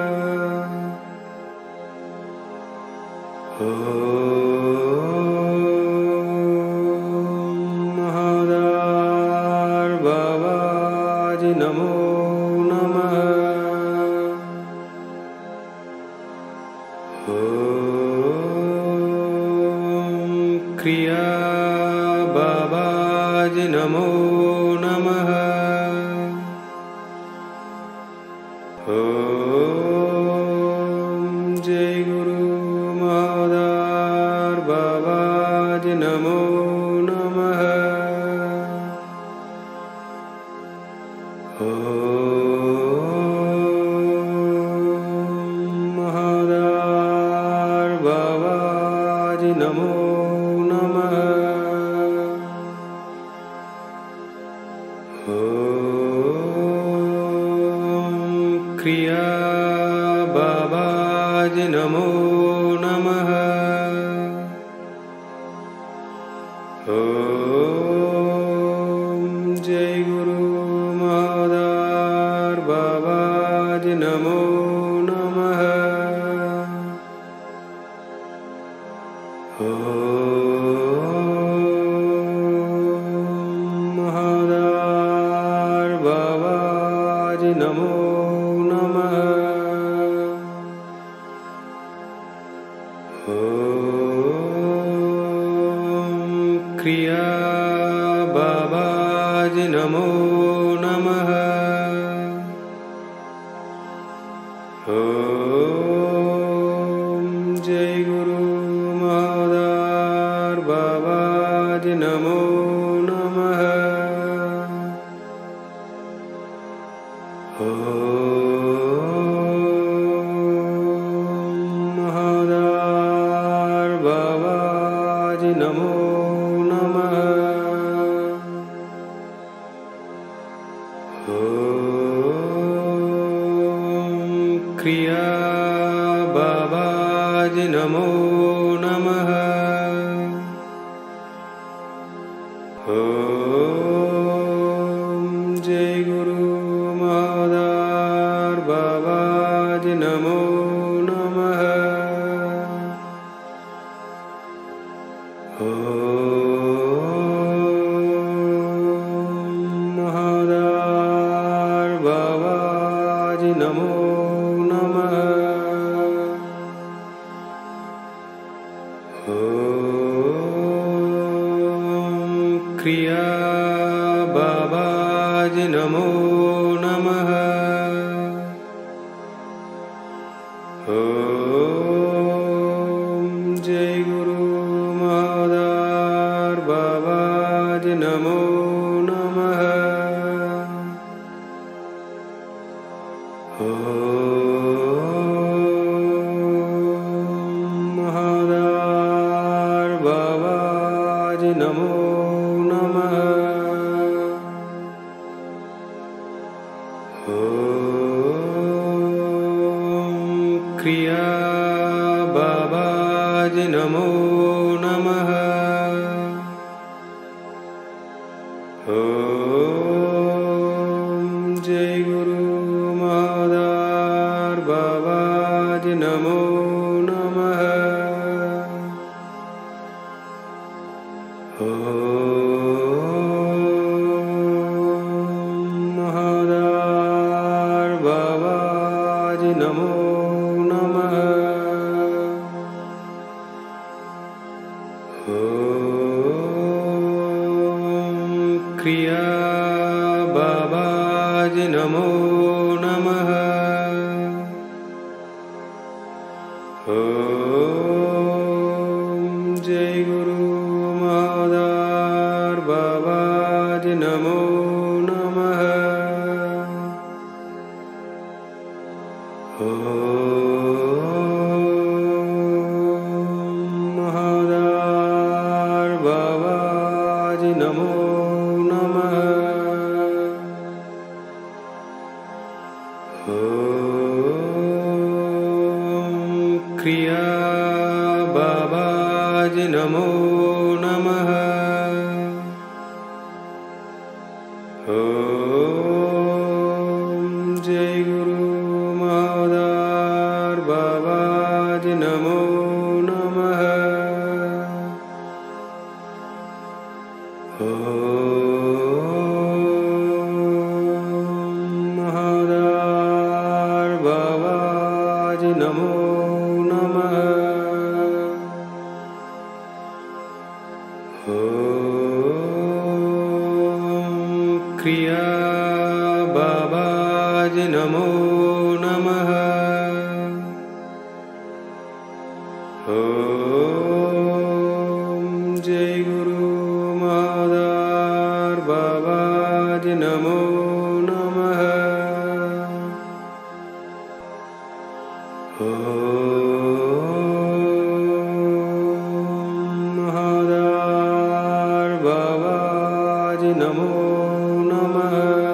महादार बाबाजी नमो नमः। क्रिया बाबाजी नमो नमः। ओम जय गुरु महादार बाबाजी नमो नमः। महादार बाबाजी नमो नमः। क्रिया बाबाजी नमो नमः। ओम जय गुरु महादार बाबाजी नमो नमः। महादार बाबाजी नमो नमः। क्रिया बाबाजी नमो नमः। ओम जय गुरु महादार बाबाजी नमो नमः। महादार बाबाजी नमो नमः। क्रिया बाबाजी नमो नमः। ओम जय गुरु महादार बाबाजी नमो नमः। महादार बाबाजी नमो नमः। नमः। ओम जय गुरु महादार बाबाजी नमो नमः। महादार बाबाजी नमो नमः। क्रिया बाबाजी नमो नमः। ओम जय गुरु महादार बाबाजी नमो नमः। महादार बाबाजी नमो नमः। क्रिया बाबाजी नमो नमः। ओम जय गुरु महादार बाबाजी नमो नमः। महादार बाबाजी नमो नमः। क्रिया बाबाजी नमो नमः। ओम जय गुरु महादार बाबाजी नमो नमः। महादार बाबाजी नमो नमः। क्रिया बाबाजी नमो नमः। ओम जय गुरु महादार बाबाजी नमो नमः। महादार बाबाजी नमो नमः।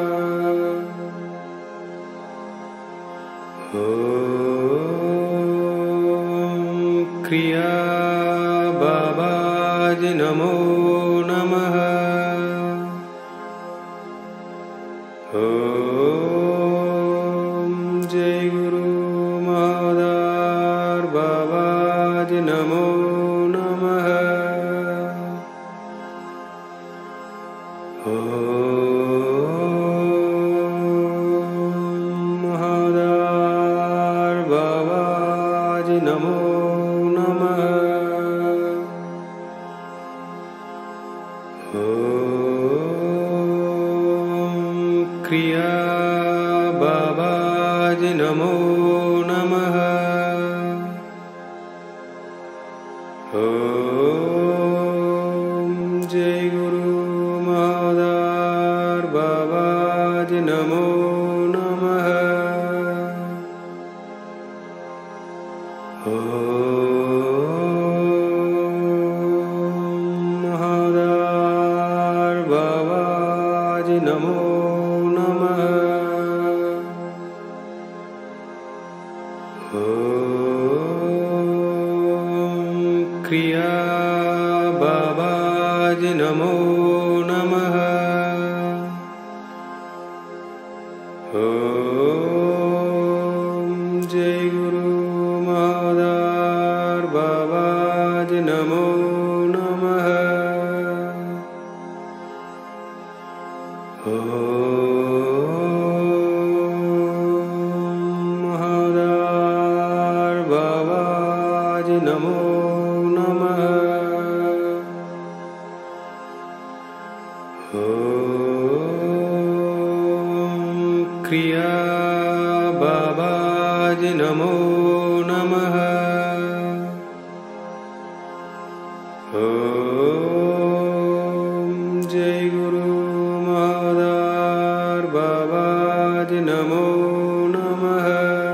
क्रिया बाबाजी नमो नमः। ओम जय गुरु महादार बाबाजी नमो नमः। महादार बाबाजी नमो नमः। क्रिया बाबाजी नमो नमः। ओम जय गुरु महादार बाबाजी नमो नमः। महादार बाबाजी नमो नमः। क्रिया बाबाजी नमो नमः। ओम जय गुरु महादार बाबाजी नमो नमः। महादार बाबाजी नमो नमः। ओम क्रिया बाबाजी नमो नमः। जय गुरु महादार बाबाजी नमो नमः।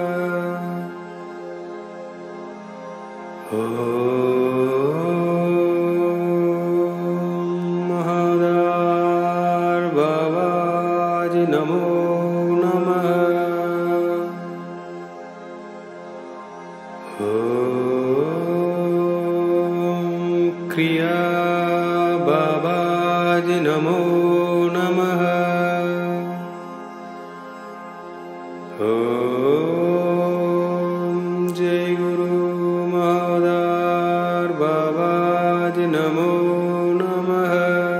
महादार बाबाजी नमो नमः। क्रिया बाबाजी नमो नमः। जय गुरु महादार बाबाजी नमो नमः।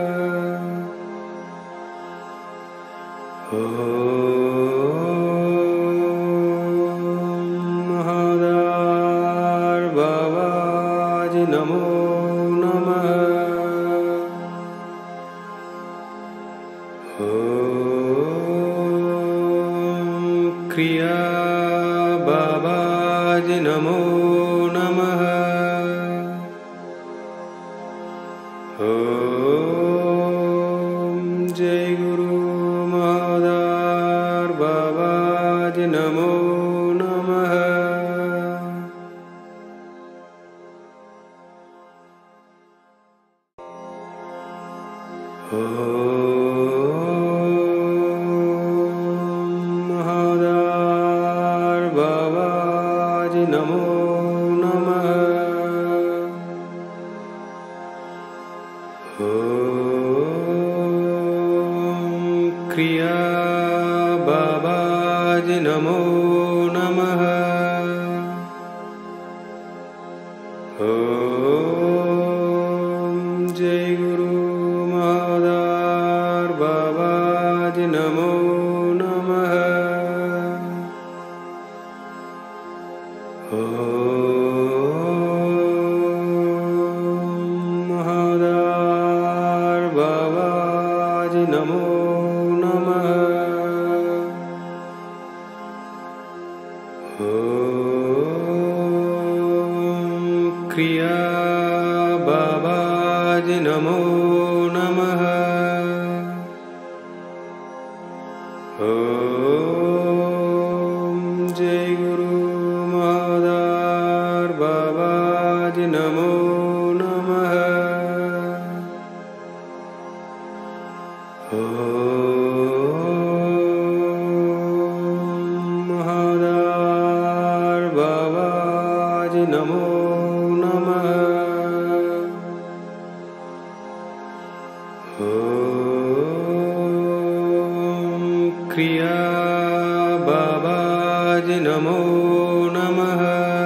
महादार बाबाजी नमो नमः। क्रिया बाबाजी नमो नमः। जय गुरु महादार बाबाजी नमो नमः। महादार बाबाजी नमो नमः। क्रिया बाबाजी नमो नमः। जय गुरु महादार बाबाजी नमो नमः। महादार बाबाजी नमो नमः। क्रिया बाबाजी नमो नमः। जय गुरु महादार बाबाजी नमो नमः। महादार बाबाजी नमो नमः। क्रिया बाबाजी नमो नमः।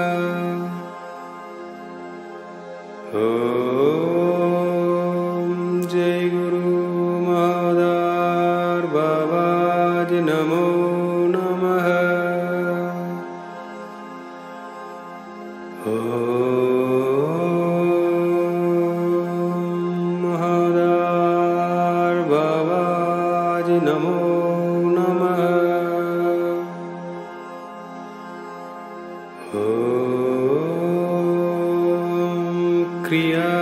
जय गुरु महादार बाबाजी नमो नमः। महादार बाबाजी नमो नमः। क्रिया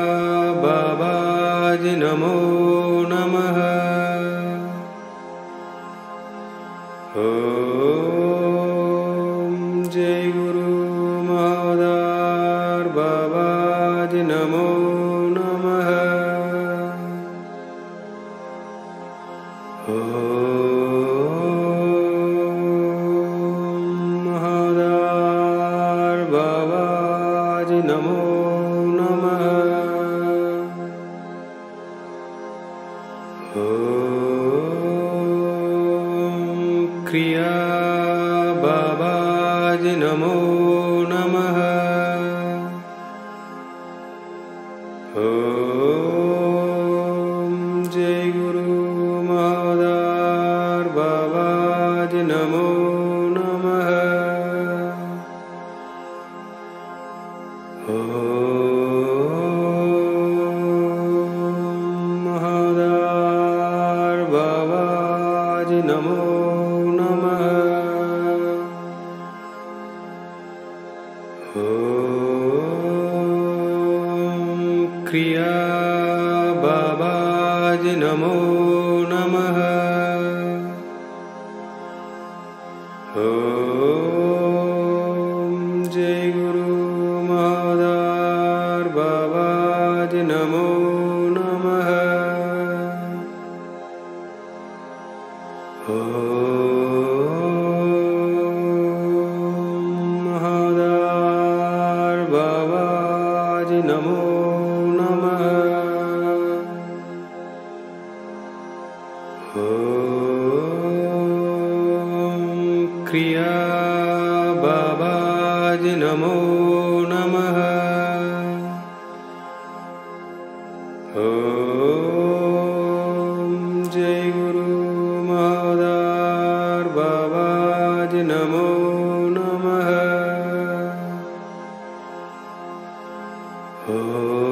बाबाजी नमो नमः। जय गुरु महादार बाबाजी नमो नमः। महादार बाबाजी नमो नमः। क्रिया बाबाजी नमो नमः। जय गुरु महादार बाबाजी नमो नमः। महादार बाबाजी नमो नमः। नमो नमः। ॐ जय गुरु महादार बाबाजी नमो नमः। ॐ महादार बाबाजी नमो नमः। क्रिया बाबाजी नमो नमः। ॐ जय गुरु महादार बाबाजी नमो नमः। ॐ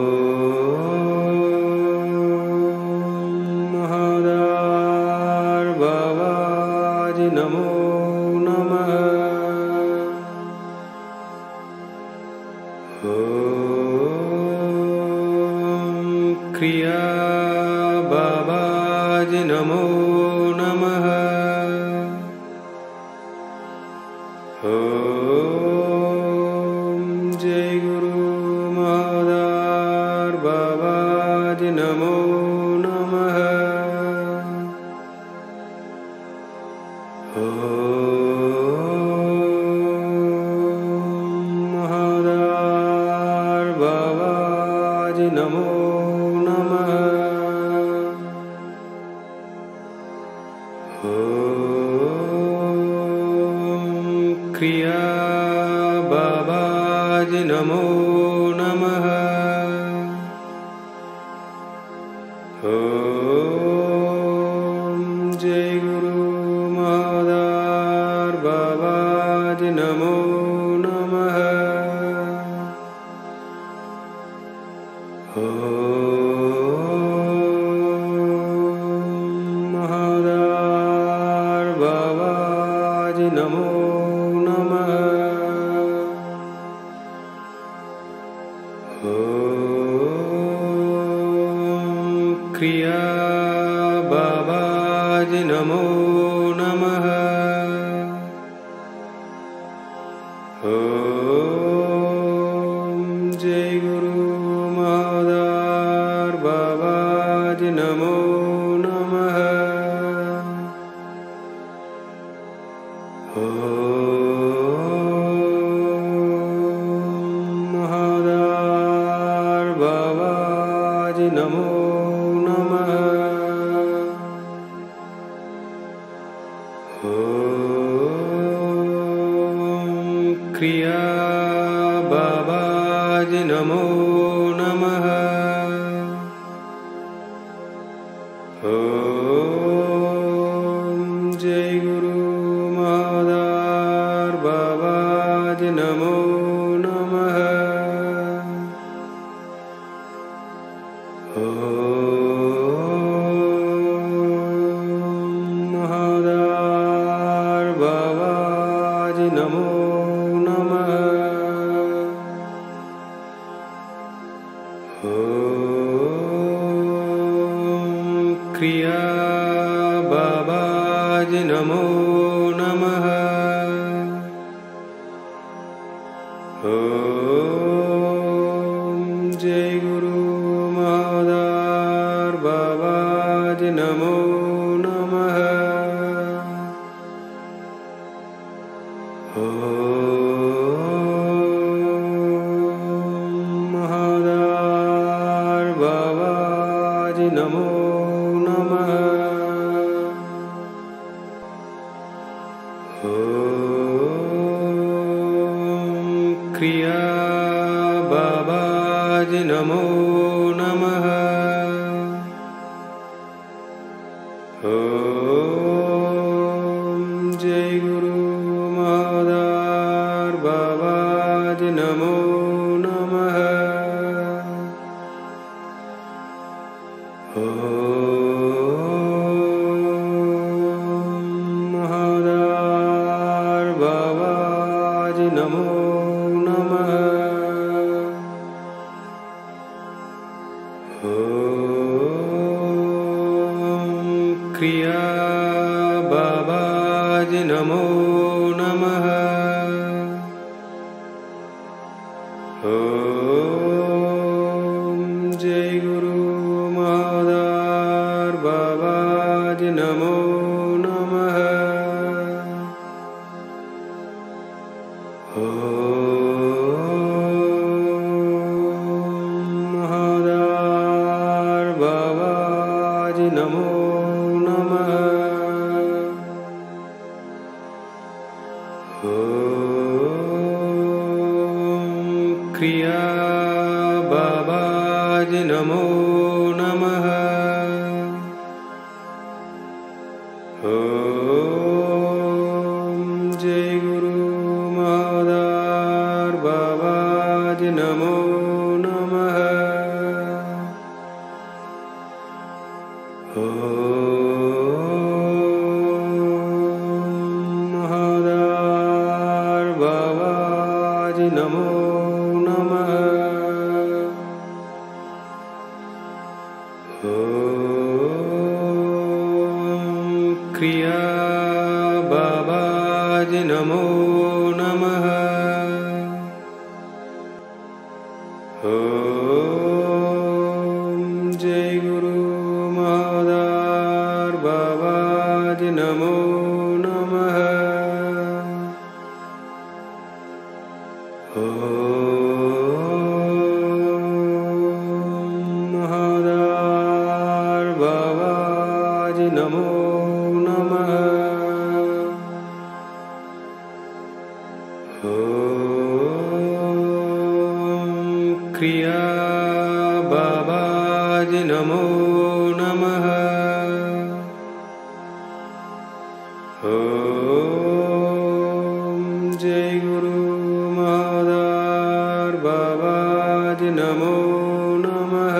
महादार बाबाजी नमो नमः। ॐ क्रिया बाबाजी नमो नमः। ॐ जय गुरु महादार बाबाजी नमो नमः। ॐ महादार बाबाजी नमो नमः। ॐ क्रिया बाबाजी नमो नमः। ॐ जय गुरु महादार बाबाजी नमो नमः। ॐ महादार बाबाजी नमो नमः। ॐ क्रिया बाबाजी नमो नमः। ॐ जय गुरु महादार बाबाजी नमो नमः। ॐ महादार बाबाजी नमो नमः। ॐ क्रिया बाबाजी नमो नमः। ॐ जय गुरु महादार बाबाजी नमो नमः। ॐ महादार बाबाजी नमो नमः। ॐ क्रिया बाबाजी नमो नमः। ॐ जय गुरु महादार बाबाजी नमो नमः। ॐ महादार बाबाजी नमो नमः। ॐ क्रिया बाबाजी नमो नमः। ॐ जय गुरु महादार बाबाजी नमो नमः। ॐ महादार बाबाजी नमो नमः। ॐ बाबाजी नमो नमः। ओम जय गुरु महादार बाबाजी नमो नमः। महादार बाबाजी नमो नमः। क्रिया बाबाजी नमो नमः। जय गुरु महादार बाबाजी नमो नमः। महादार बाबाजी नमो नमः। क्रिया बाबाजी नमो नमः। जय गुरु महादार बाबाजी नमो नमः। महादार बाबाजी नमो नमः। क्रिया बाबाजी नमो नमः। जय गुरु महादार बाबाजी नमो नमः।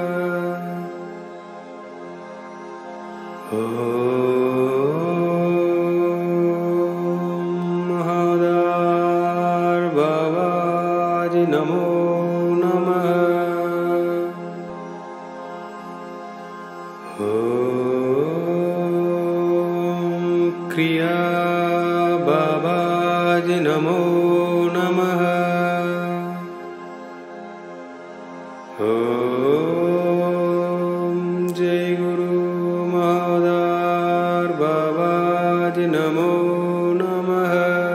महादार बाबाजी नमो नमः। क्रिया बाबाजी नमो नमः। जय गुरु महादार बाबाजी नमो नमः।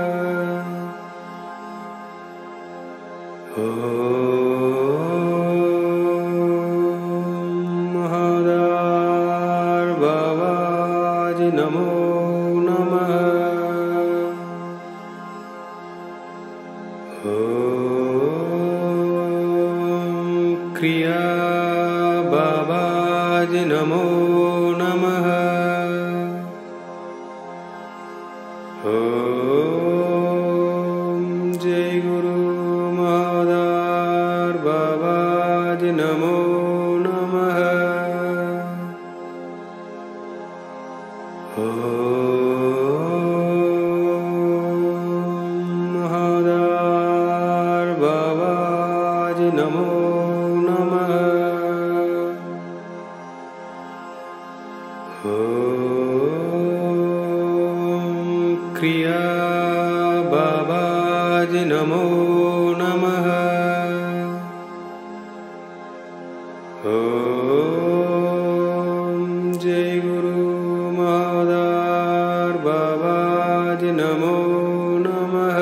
महादार बाबाजी नमो नमः। क्रिया बाबाजी नमो नमः। जय गुरु महादार बाबाजी नमो नमः। महादार बाबाजी नमो नमः। क्रिया बाबाजी नमो नमः। जय गुरु महादार बाबाजी नमो नमः।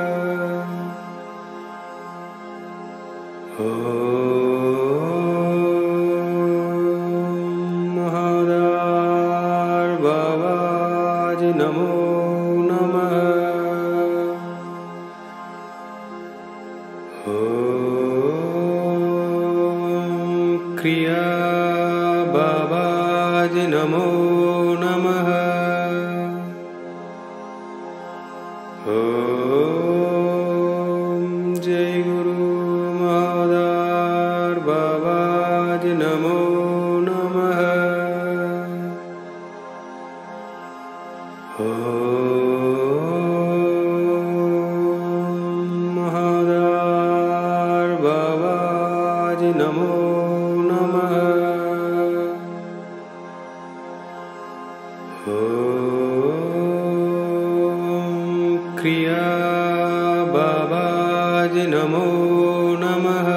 महादार बाबाजी नमो नमः। क्रिया बाबाजी नमो नमः। जय गुरु महादार बाबाजी नमो नमः। महादार बाबाजी नमो नमः। क्रिया बाबाजी नमो नमः।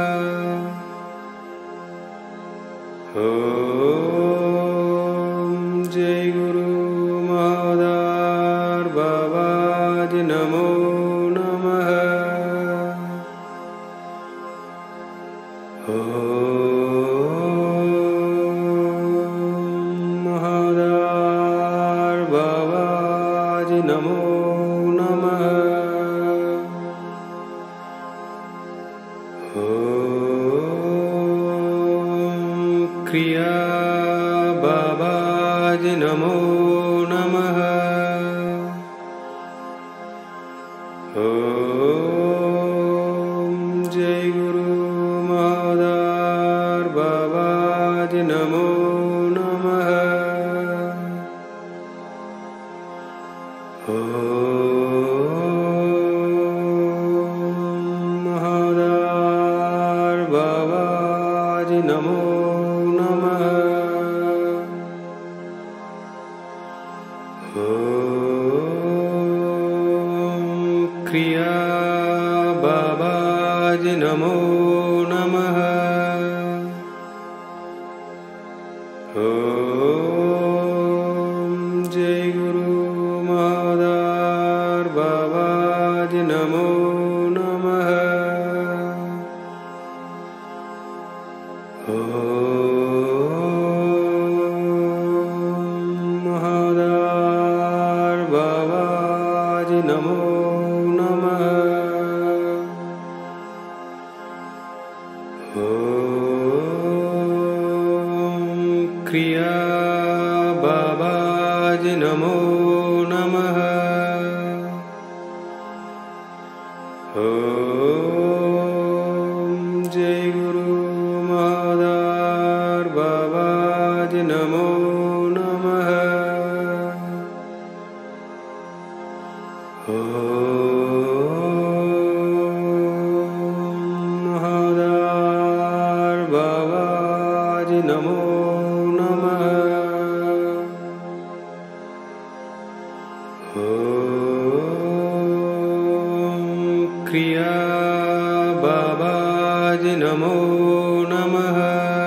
जय गुरु महादार बाबाजी नमो नमः। महादार बाबाजी नमो नमः। क्रिया बाबाजी नमो नमः। जय गुरु महादार बाबाजी नमो नमः। महादार बाबाजी नमो नमः। क्रिया बाबाजी नमो नमः। जय गुरु महादार बाबाजी नमो नमः। महादार बाबाजी नमो नमः। क्रिया बाबाजी नमो नमः। जय गुरु महादार बाबाजी नमो नमः। महादार बाबाजी नमो नमः। क्रिया बाबाजी नमो नमः।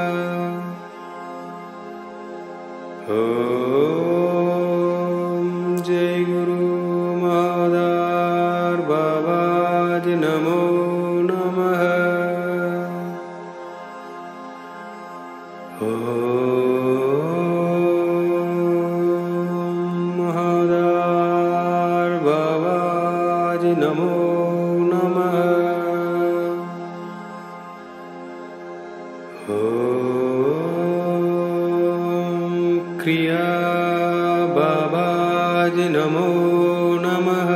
जय गुरु महादार बाबाजी नमो नमः। महादार बाबाजी नमो नमः। क्रिया बाबाजी नमो नमः।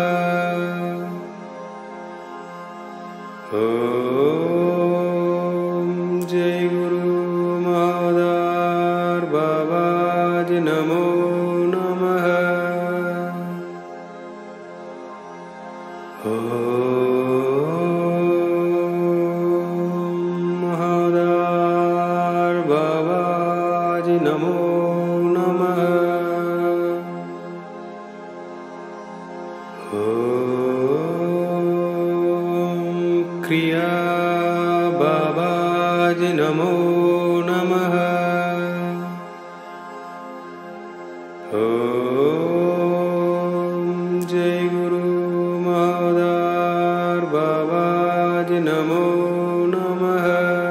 जय गुरु महादार बाबाजी नमो नमः। महादार बाबाजी नमो नमः। क्रिया बाबाजी नमो नमः। जय गुरु महादार बाबाजी नमो नमः।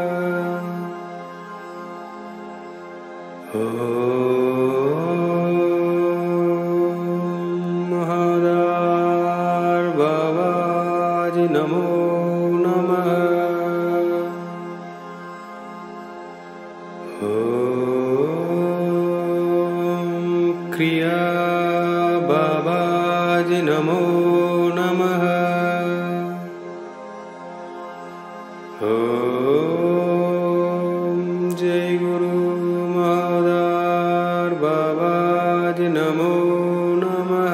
महादार बाबाजी नमो नमः। क्रिया बाबाजी नमो नमः। जय गुरु महादार बाबाजी नमो नमः।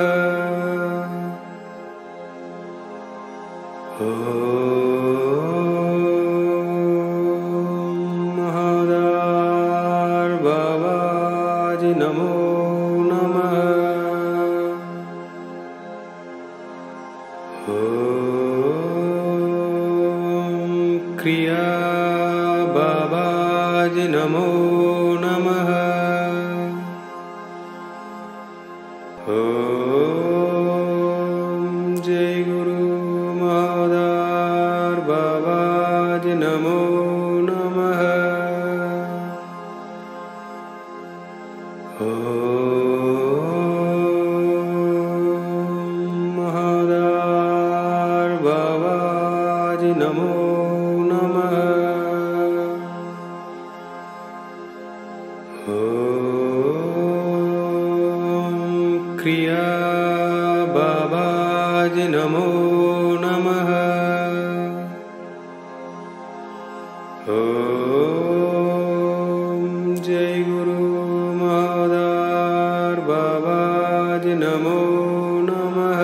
महादार बाबाजी नमो नमः। क्रिया बाबाजी नमो नमः। जय गुरु महादार बाबाजी नमो नमः। महादार बाबाजी नमो नमः। क्रिया बाबाजी नमो नमः। जय गुरु महादार बाबाजी नमो नमः।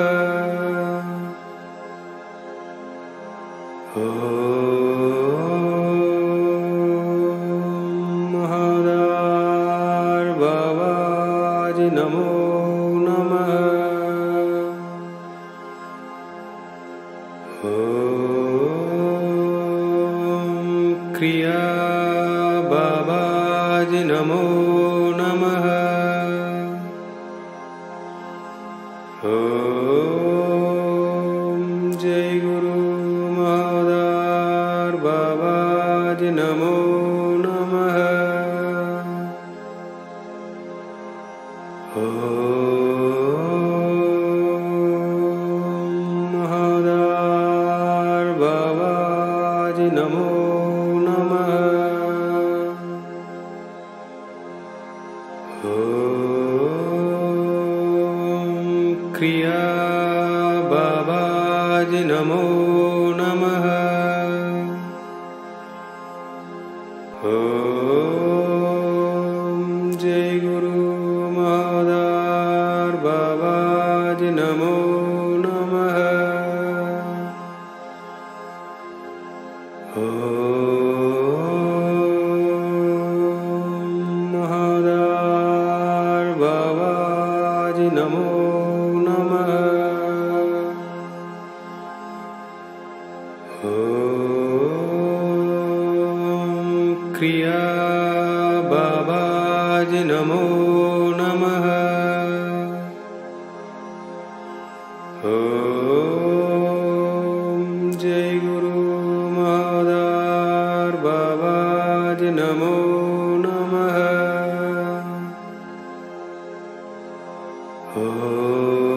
महादार बाबाजी नमो नमः। क्रिया बाबाजी नमो नमः। जय गुरु महादार बाबाजी नमो नमः। महादार बाबाजी नमो नमः। क्रिया बाबाजी नमो नमः। जय गुरु महादार बाबाजी नमो नमः। महादार बाबाजी नमो नमः। क्रिया बाबाजी नमो नमः। जय गुरु महादार बाबाजी नमो नमः।